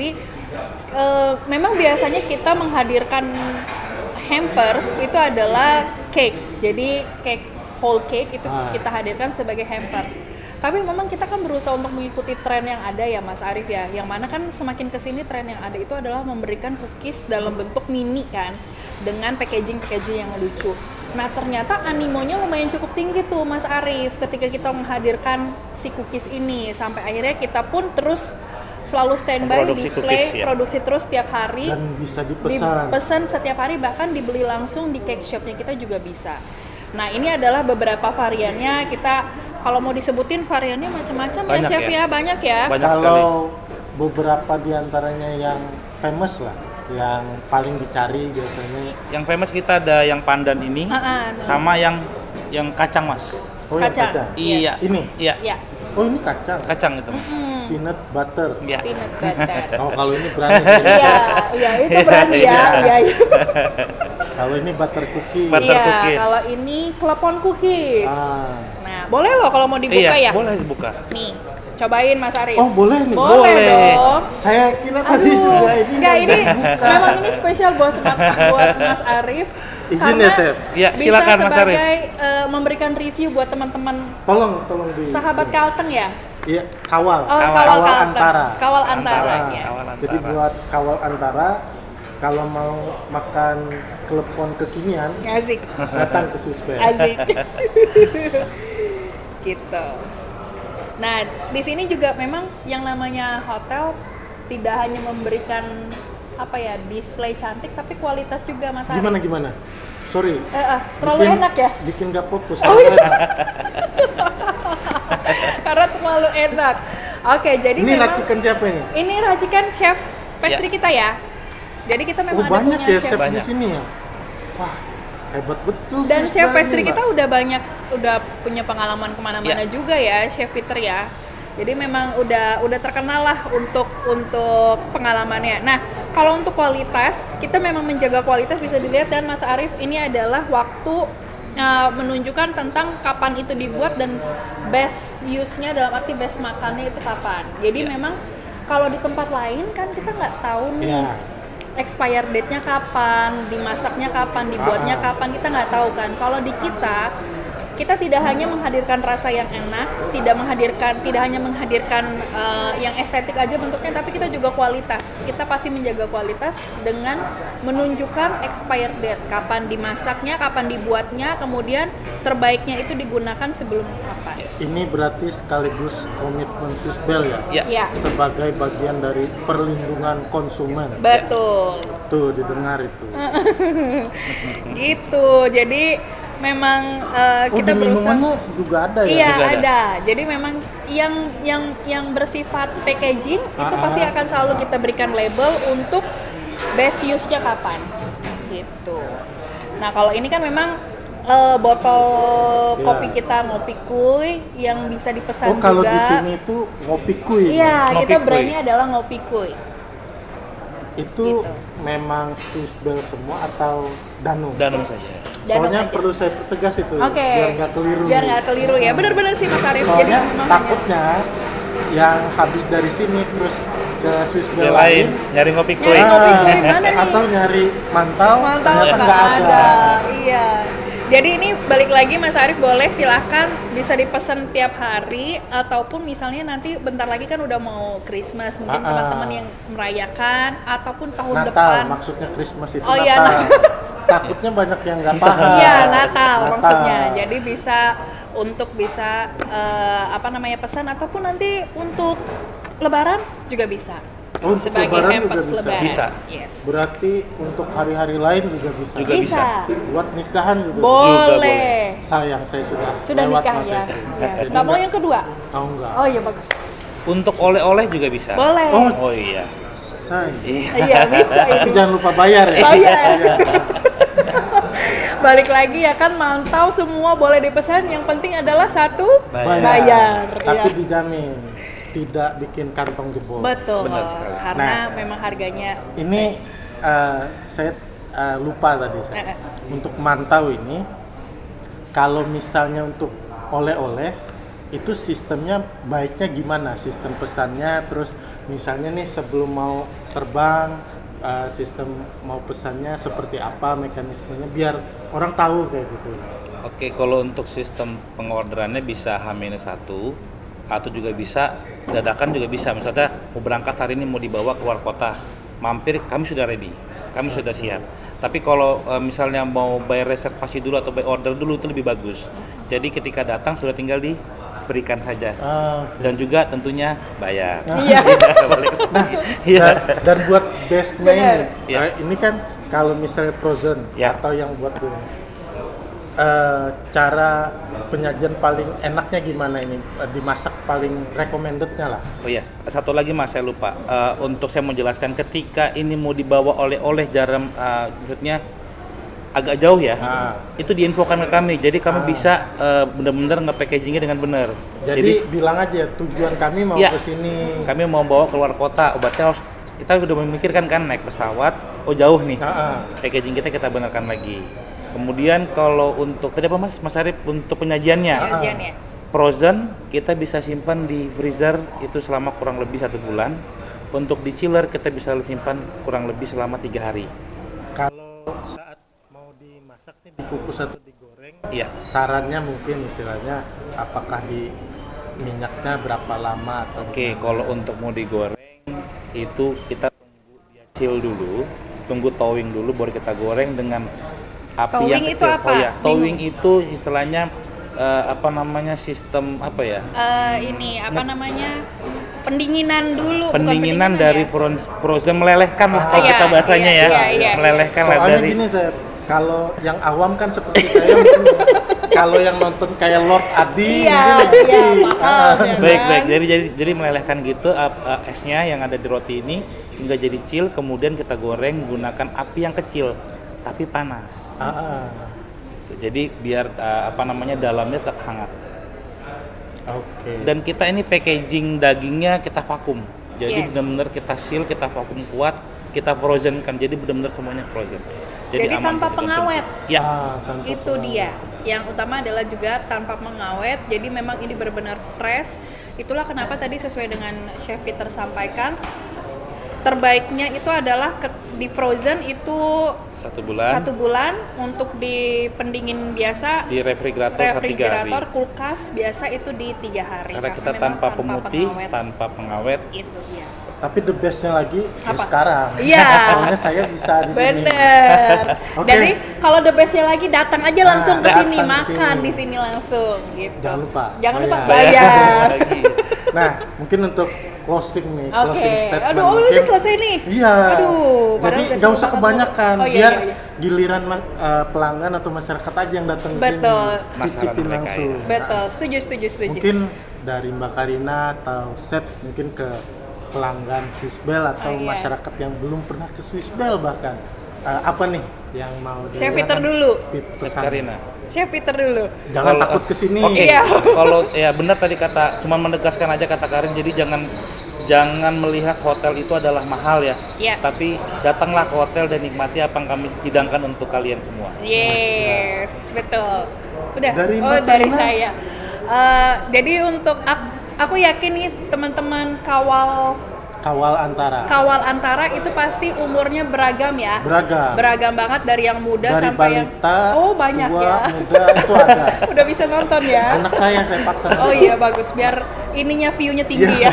S2: uh, memang biasanya kita menghadirkan hampers itu adalah cake. Jadi cake whole cake itu
S1: Ah.
S2: kita hadirkan sebagai hampers. Tapi memang kita kan berusaha untuk mengikuti tren yang ada ya Mas Arief ya. Yang mana kan semakin kesini tren yang ada itu adalah memberikan cookies dalam bentuk mini kan, dengan packaging-packaging yang lucu. Nah ternyata animonya lumayan cukup tinggi tuh Mas Arief ketika kita menghadirkan si cookies ini. Sampai akhirnya kita pun terus selalu standby
S4: Produksi
S2: display,
S4: cookies, ya.
S2: produksi terus setiap hari.
S1: Dan bisa dipesan.
S2: Dipesan setiap hari, bahkan dibeli langsung di cake shopnya kita juga bisa. Nah ini adalah beberapa variannya. Kita kalau mau disebutin variannya macam-macam ya
S4: Banyak
S2: chef
S4: ya?
S2: ya, banyak ya.
S4: Banyak
S1: Kalau beberapa diantaranya yang famous lah, yang paling dicari biasanya.
S4: Yang famous kita ada yang pandan ini,
S2: Ah, ah,
S4: sama yang yang kacang mas.
S1: Oh, yang
S2: Kacang.
S1: kacang.
S4: Iya.
S1: Ini?
S4: Iya.
S2: Ya,
S1: Oh ini kacang.
S4: Kacang itu mas.
S2: hmm,
S1: Peanut butter.
S4: Iya.
S2: peanut butter.
S1: Oh kalau ini berani sih.
S2: Iya, iya itu berani ya.
S4: Iya.
S2: Iya, iya.
S1: Kalau ini butter cookie.
S4: Butter
S2: Iya,
S4: cookies.
S2: kalau ini klepon cookies.
S1: Ah.
S2: Nah, boleh loh kalau mau dibuka
S4: Iya,
S2: ya.
S4: boleh dibuka.
S2: Nih, cobain Mas Arief.
S1: Oh boleh nih.
S2: boleh,
S4: boleh.
S2: dong.
S1: Saya kira tadi
S2: Aduh,
S1: juga ini
S2: enggak
S1: nggak
S2: ini
S1: bisa dibuka.
S2: memang ini spesial buat buat Mas Arief.
S1: Izin
S2: karena
S1: ya, Chef?
S4: Iya,
S2: bisa
S4: silakan, Mas Arief.
S2: sebagai eh, memberikan review buat teman-teman
S1: Tolong, tolong di.
S2: sahabat Kalteng ya.
S1: Iya, kawal.
S2: Oh,
S1: kawal,
S2: kawal, Kalteng.
S1: antara.
S2: Kawal antara.
S1: Ah,
S2: ya.
S4: Kawal
S1: Jadi
S4: antara.
S1: buat kawal antara, kalau mau makan klepon kekinian,
S2: Asik,
S1: datang ke Suspe.
S2: asik. Gitu. Nah, di sini juga memang yang namanya hotel tidak hanya memberikan apa ya display cantik, tapi kualitas juga Mas Arief.
S1: Gimana gimana? Sorry.
S2: Eh, eh, terlalu
S1: bikin-
S2: enak ya?
S1: Bikin gak fokus.
S2: Oh iya. Karena terlalu enak. Oke, jadi
S1: Ini
S2: memang
S1: racikan siapa ini?
S2: ini racikan chef pastry
S4: Ya.
S2: kita ya. Jadi kita memang
S1: Oh
S2: ada
S1: banyak
S2: punya
S1: ya chef di
S4: Banyak.
S1: sini ya. Wah hebat betul.
S2: Dan
S1: Sus
S2: chef
S1: Bang
S2: pastry
S1: ini,
S2: kita
S1: Mbak.
S2: udah banyak, udah punya pengalaman kemana-mana
S4: Ya.
S2: juga ya, Chef Peter ya. Jadi memang udah udah terkenal lah untuk untuk pengalamannya. Nah, kalau untuk kualitas, kita memang menjaga kualitas bisa dilihat, dan Mas Arief ini adalah waktu uh, menunjukkan tentang kapan itu dibuat dan best use-nya dalam arti best makannya itu kapan. Jadi
S4: Ya.
S2: memang kalau di tempat lain kan kita nggak tahu nih.
S1: Ya.
S2: Expired date-nya kapan, dimasaknya kapan, dibuatnya
S1: Ah.
S2: kapan, kita nggak tahu kan. Kalau di kita, kita tidak hanya menghadirkan rasa yang enak, tidak menghadirkan, tidak hanya menghadirkan uh, yang estetik aja bentuknya, tapi kita juga kualitas. Kita pasti menjaga kualitas dengan menunjukkan expired date, kapan dimasaknya, kapan dibuatnya, kemudian terbaiknya itu digunakan sebelum kapan.
S1: Ini berarti sekaligus komitmen Susbel ya?
S4: Ya.
S2: Ya,
S1: Sebagai bagian dari perlindungan konsumen.
S2: betul.
S1: Tuh didengar itu.
S2: Gitu. Jadi memang uh,
S1: Oh
S2: kita
S1: di
S2: berusaha.
S1: minumannya juga ada ya?
S2: Iya
S4: Juga ada.
S2: ada. Jadi memang yang yang yang bersifat packaging itu
S1: Ah.
S2: pasti akan selalu kita berikan label untuk best use-nya kapan. Gitu. Nah kalau ini kan memang eh, botol
S1: Iya.
S2: kopi kita ngopi kuy yang bisa dipesan
S1: Oh kalau
S2: juga.
S1: di sini tuh ngopi kuy.
S2: Iya
S4: Ngopi
S2: kita
S4: kuy.
S2: brandnya adalah ngopi kuy.
S1: Itu
S2: Gitu.
S1: memang Susbel semua atau Danum?
S4: Danum saja.
S2: Danum
S1: Soalnya
S2: aja.
S1: perlu saya pertegas itu
S2: Oke.
S1: biar nggak keliru.
S2: Biar nggak keliru ya. Benar-benar sih Mas Arief. Jadi
S1: Soalnya
S2: memang hanya-
S1: takutnya yang habis dari sini terus ke Susbel
S4: Yang
S1: lain,
S4: lain nyari kopi
S2: Nyari
S4: kue.
S2: kopi
S1: ah,
S2: kuy mana nih?
S1: atau nyari mantau,
S2: Mantau
S1: ternyata
S2: nggak
S1: nggak
S2: ada.
S1: ada.
S2: Iya. Jadi ini balik lagi Mas Arief, boleh silahkan bisa dipesan tiap hari, ataupun misalnya nanti bentar lagi kan udah mau Christmas, mungkin
S1: Ah, ah.
S2: teman-teman yang merayakan ataupun tahun
S1: Natal
S2: depan.
S1: maksudnya Christmas itu
S2: Oh,
S1: Natal.
S2: iya, Natal.
S1: Takutnya banyak yang nggak paham.
S2: Iya Natal,
S1: Natal.
S2: maksudnya. Jadi bisa untuk bisa eh, apa namanya pesan, ataupun nanti untuk Lebaran juga bisa.
S1: Oh, untuk
S2: Sebagai
S1: Lebaran
S2: hampers
S1: juga bisa?
S2: Lebaran.
S4: Bisa.
S2: Yes.
S1: Berarti untuk hari-hari lain juga bisa.
S4: Juga
S2: bisa.
S4: bisa.
S1: Buat nikahan juga. bisa.
S2: Boleh.
S1: Sayang saya sudah
S2: Sudah
S1: lewat
S2: nikah
S1: masa
S2: ya.
S1: itu.
S2: Ya.
S1: Jadi
S2: Nggak mau
S1: nggak-
S2: yang kedua?
S1: tahu nggak?
S2: Oh iya bagus.
S4: Untuk oleh-oleh juga bisa.
S2: Boleh.
S1: Oh.
S4: Oh iya.
S1: Sayang.
S4: Iya.
S2: Iya bisa
S1: Tapi
S2: itu.
S1: jangan lupa bayar ya.
S2: Bayar. Balik lagi ya kan, mantau semua boleh dipesan. Yang penting adalah satu
S4: Bayar.
S2: bayar.
S1: Tapi
S2: ya.
S1: dijamin tidak bikin kantong jebol.
S2: Betul.
S4: Benar sekali.
S2: Karena
S1: Nah.
S2: memang harganya
S1: Ini eh, saya eh, lupa tadi saya.
S2: Eh, eh.
S1: Untuk mantau ini, kalau misalnya untuk oleh-oleh itu sistemnya baiknya gimana? Sistem pesannya, terus misalnya nih sebelum mau terbang, uh, sistem mau pesannya seperti apa mekanismenya biar orang tahu kayak gitu.
S4: Oke, kalau untuk sistem pengorderannya bisa H minus satu atau juga bisa dadakan juga bisa. Misalnya mau berangkat hari ini mau dibawa keluar kota, mampir kami sudah ready, kami sudah siap. Tapi kalau e, misalnya mau bayar reservasi dulu atau bayar order dulu itu lebih bagus. Jadi ketika datang sudah tinggal diberikan saja.
S1: Ah, okay.
S4: Dan juga tentunya bayar.
S2: Iya.
S1: Nah,
S4: Iya.
S1: dan, dan buat base-nya ini,
S4: Ya.
S1: eh, ini kan kalau misalnya frozen
S4: Ya.
S1: atau yang buat ini, eh, cara penyajian paling enaknya gimana ini? Eh, dimasak paling recommended-nya lah.
S4: Oh iya, satu lagi Mas saya lupa. Uh, untuk saya mau jelaskan ketika ini mau dibawa oleh-oleh jarak uh, maksudnya agak jauh ya.
S1: Ah.
S4: Itu diinfokan ke kami. Jadi kami
S1: Ah.
S4: bisa uh, benar-benar nge-packagingnya dengan benar.
S1: Jadi, bilang aja tujuan kami mau
S4: Ya.
S1: ke sini.
S4: Kami mau bawa keluar kota, obatnya harus kita udah memikirkan kan naik pesawat, oh jauh nih.
S1: Ah, ah.
S4: Packaging kita kita benarkan lagi. Kemudian kalau untuk tadi apa Mas Mas Arif untuk penyajiannya?
S2: Penyajiannya.
S4: Frozen kita bisa simpan di freezer itu selama kurang lebih satu bulan. Untuk di chiller kita bisa simpan kurang lebih selama tiga hari.
S1: Kalau saat mau dimasak nih dikukus atau digoreng,
S4: Iya.
S1: sarannya mungkin istilahnya apakah di minyaknya berapa lama atau
S4: Oke, kalau untuk mau digoreng itu kita tunggu dia chill dulu, tunggu thawing dulu baru kita goreng dengan api
S2: Thawing
S4: yang
S2: itu
S4: kecil.
S2: apa?
S4: Oh ya, thawing
S2: Bingung.
S4: itu istilahnya eh, apa namanya sistem apa ya?
S2: Eh, ini apa namanya? Pendinginan dulu. bukan
S4: Pendinginan
S2: pendinginan
S4: dari
S2: ya?
S4: frozen, frozen melelehkan lah kalau
S2: Iya,
S4: kita bahasanya
S2: iya,
S4: ya,
S2: iya, iya.
S4: melelehkan lah
S1: soalnya
S4: dari.
S1: gini saya, kalau yang awam kan seperti saya mungkin kalau yang nonton kayak Lord Adi
S2: Iya,
S1: mungkin
S2: iya,
S1: lebih,
S2: paham,
S1: ah,
S2: ya.
S4: Baik
S2: kan?
S4: baik, jadi jadi jadi melelehkan gitu ap- uh, esnya yang ada di roti ini hingga jadi chill, kemudian kita goreng gunakan api yang kecil tapi panas.
S1: ah, ah.
S4: Jadi biar uh, apa namanya dalamnya tetap hangat.
S1: Oke.
S4: Dan kita ini packaging dagingnya kita vakum. Jadi
S2: Yes.
S4: benar-benar kita seal, kita vakum kuat, kita frozen kan. Jadi benar-benar semuanya frozen.
S2: Jadi
S4: aman
S2: tanpa
S4: untuk
S2: pengawet.
S4: dikonsumsi. Ya.
S1: Ah, tanpa
S2: Itu
S1: pengawet.
S2: dia. Yang utama adalah juga tanpa mengawet. Jadi memang ini benar-benar fresh. Itulah kenapa tadi sesuai dengan Chef Peter sampaikan, terbaiknya itu adalah ke, di frozen itu
S4: Satu bulan.
S2: satu bulan, untuk di pendingin biasa
S4: Di refrigerator, satu tiga hari.
S2: refrigerator kulkas biasa itu di tiga hari.
S4: Karena kita
S2: memang
S4: tanpa pemutih,
S2: pengawet.
S4: tanpa pengawet.
S2: Itu dia.
S1: Tapi the bestnya lagi ya
S2: Apa?
S1: sekarang.
S2: Iya.
S1: Soalnya saya bisa di sini.
S2: Bener.
S1: Oke.
S2: Jadi kalau the bestnya lagi datang aja langsung
S1: Nah,
S2: ke sini,
S1: datang ke
S2: makan
S1: sini.
S2: di sini langsung gitu.
S1: Jangan lupa,
S2: Jangan lupa
S1: bayar.
S2: bayar.
S4: Lagi.
S1: Nah, mungkin untuk closing nih,
S2: Oke.
S1: closing statement.
S2: Aduh, oh,
S1: mungkin,
S2: udah selesai nih.
S1: Iya.
S2: Aduh, padahal
S1: Jadi
S2: udah
S1: nggak usah
S2: seru banget.
S1: kebanyakan,
S2: Oh, iya,
S1: biar
S2: iya, iya.
S1: giliran ma- eh, pelanggan atau masyarakat aja yang datang ke
S2: Betul.
S1: sini, cicipin
S4: Masalah mereka,
S1: langsung.
S2: Betul, setuju, setuju, setuju.
S1: Mungkin dari Mbak Karina atau Chef mungkin ke pelanggan Swissbell atau
S2: Oh, iya.
S1: masyarakat yang belum pernah ke Swissbell bahkan Eh, apa nih yang mau
S2: Chef
S1: dilihat?
S2: Peter dulu.
S1: Pit-
S4: Chef
S1: pesan.
S4: Karina.
S2: Chef Peter dulu.
S1: Jangan
S4: Kalau-
S1: takut ke sini.
S4: Oke.
S2: Iya.
S4: Kalau ya benar tadi kata, cuma menegaskan aja kata Karin. Jadi jangan jangan melihat hotel itu adalah mahal ya.
S2: Iya.
S4: Tapi datanglah ke hotel dan nikmati apa yang kami hidangkan untuk kalian semua.
S2: Yes, betul. Udah.
S1: Dari
S2: oh,
S1: Mbak
S2: dari
S1: Karina?
S2: saya. Eh, jadi untuk aku, aku yakin nih teman-teman kawal
S1: Kawal antara.
S2: kawal antara itu pasti umurnya beragam ya.
S1: Beragam.
S2: Beragam banget dari yang muda
S1: Dari
S2: sampai yang
S1: balita,
S2: oh banyak
S1: tua,
S2: ya.
S1: muda itu ada.
S2: Udah bisa nonton ya.
S1: Anak saya saya paksa.
S2: Oh iya bagus biar ininya view-nya tinggi
S1: Iya.
S2: ya.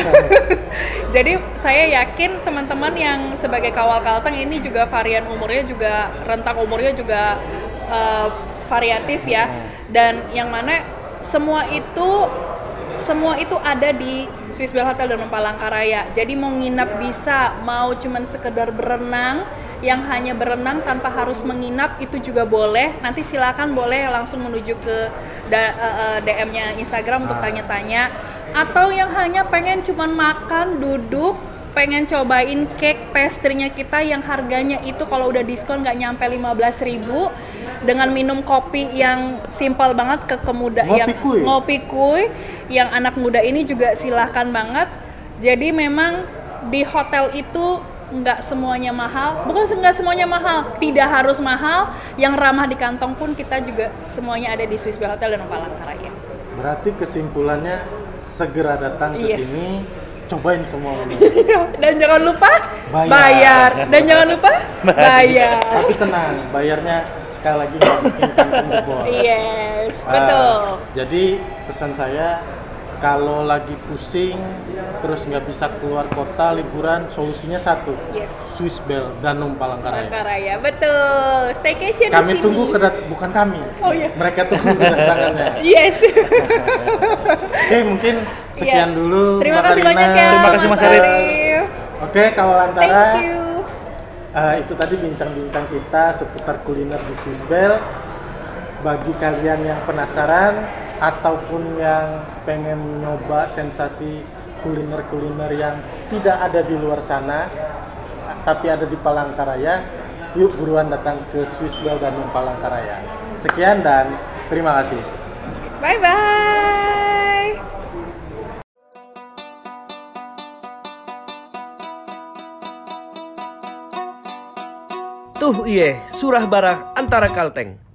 S2: Jadi saya yakin teman-teman yang sebagai kawal kalteng ini juga varian umurnya juga rentang umurnya juga eh, variatif ya. Dan yang mana semua itu semua itu ada di Swissbell Hotel dan Palangkaraya. Jadi mau nginap bisa, mau cuman sekedar berenang, yang hanya berenang tanpa harus menginap itu juga boleh. Nanti silakan boleh langsung menuju ke da- eh, D M-nya Instagram untuk
S1: Ah.
S2: tanya-tanya. Atau yang hanya pengen cuman makan, duduk, pengen cobain cake pastry-nya kita yang harganya itu kalau udah diskon nggak nyampe lima belas ribu, dengan minum kopi yang simpel banget ke kemuda
S1: Ngopi
S2: yang
S1: kuy.
S2: ngopi kuy yang anak muda ini juga silahkan banget. Jadi memang di hotel itu nggak semuanya mahal, bukan nggak semuanya mahal, tidak harus mahal, yang ramah di kantong pun kita juga semuanya ada di Swissbell Hotel dan Palangkaraya.
S1: Berarti kesimpulannya segera datang ke
S2: Yes.
S1: sini, cobain semua menu.
S2: Dan jangan lupa
S1: Bayar.
S2: bayar. Dan jangan lupa bayar.
S1: Tapi tenang, bayarnya sekali lagi nggak bikin kantong jebol.
S2: Yes,
S1: Ah,
S2: betul.
S1: jadi pesan saya, kalau lagi pusing terus nggak bisa keluar kota liburan, solusinya satu,
S2: Yes.
S1: Swiss Bell Danum Palangkaraya.
S2: Palangkaraya, betul. Staycation
S1: Kami
S2: di sini.
S1: tunggu kedat bukan kami,
S2: Oh, iya.
S1: mereka tunggu kedatangannya.
S2: Yes.
S1: Oke, mungkin sekian
S2: Iya.
S1: dulu.
S2: Terima
S1: Mbak
S2: kasih
S1: Karina.
S2: banyak ya.
S4: Terima kasih, Mas Arif.
S1: Oke, Kawalantara.
S2: Thank you.
S1: Eh, itu tadi bincang-bincang kita seputar kuliner di Swiss Bell. Bagi kalian yang penasaran ataupun yang pengen nyoba sensasi kuliner-kuliner yang tidak ada di luar sana tapi ada di Palangkaraya, yuk buruan datang ke Swiss Bell Danum Palangkaraya. Sekian dan terima kasih.
S2: Bye bye.
S3: Tuh iye, surah barah antara Kalteng.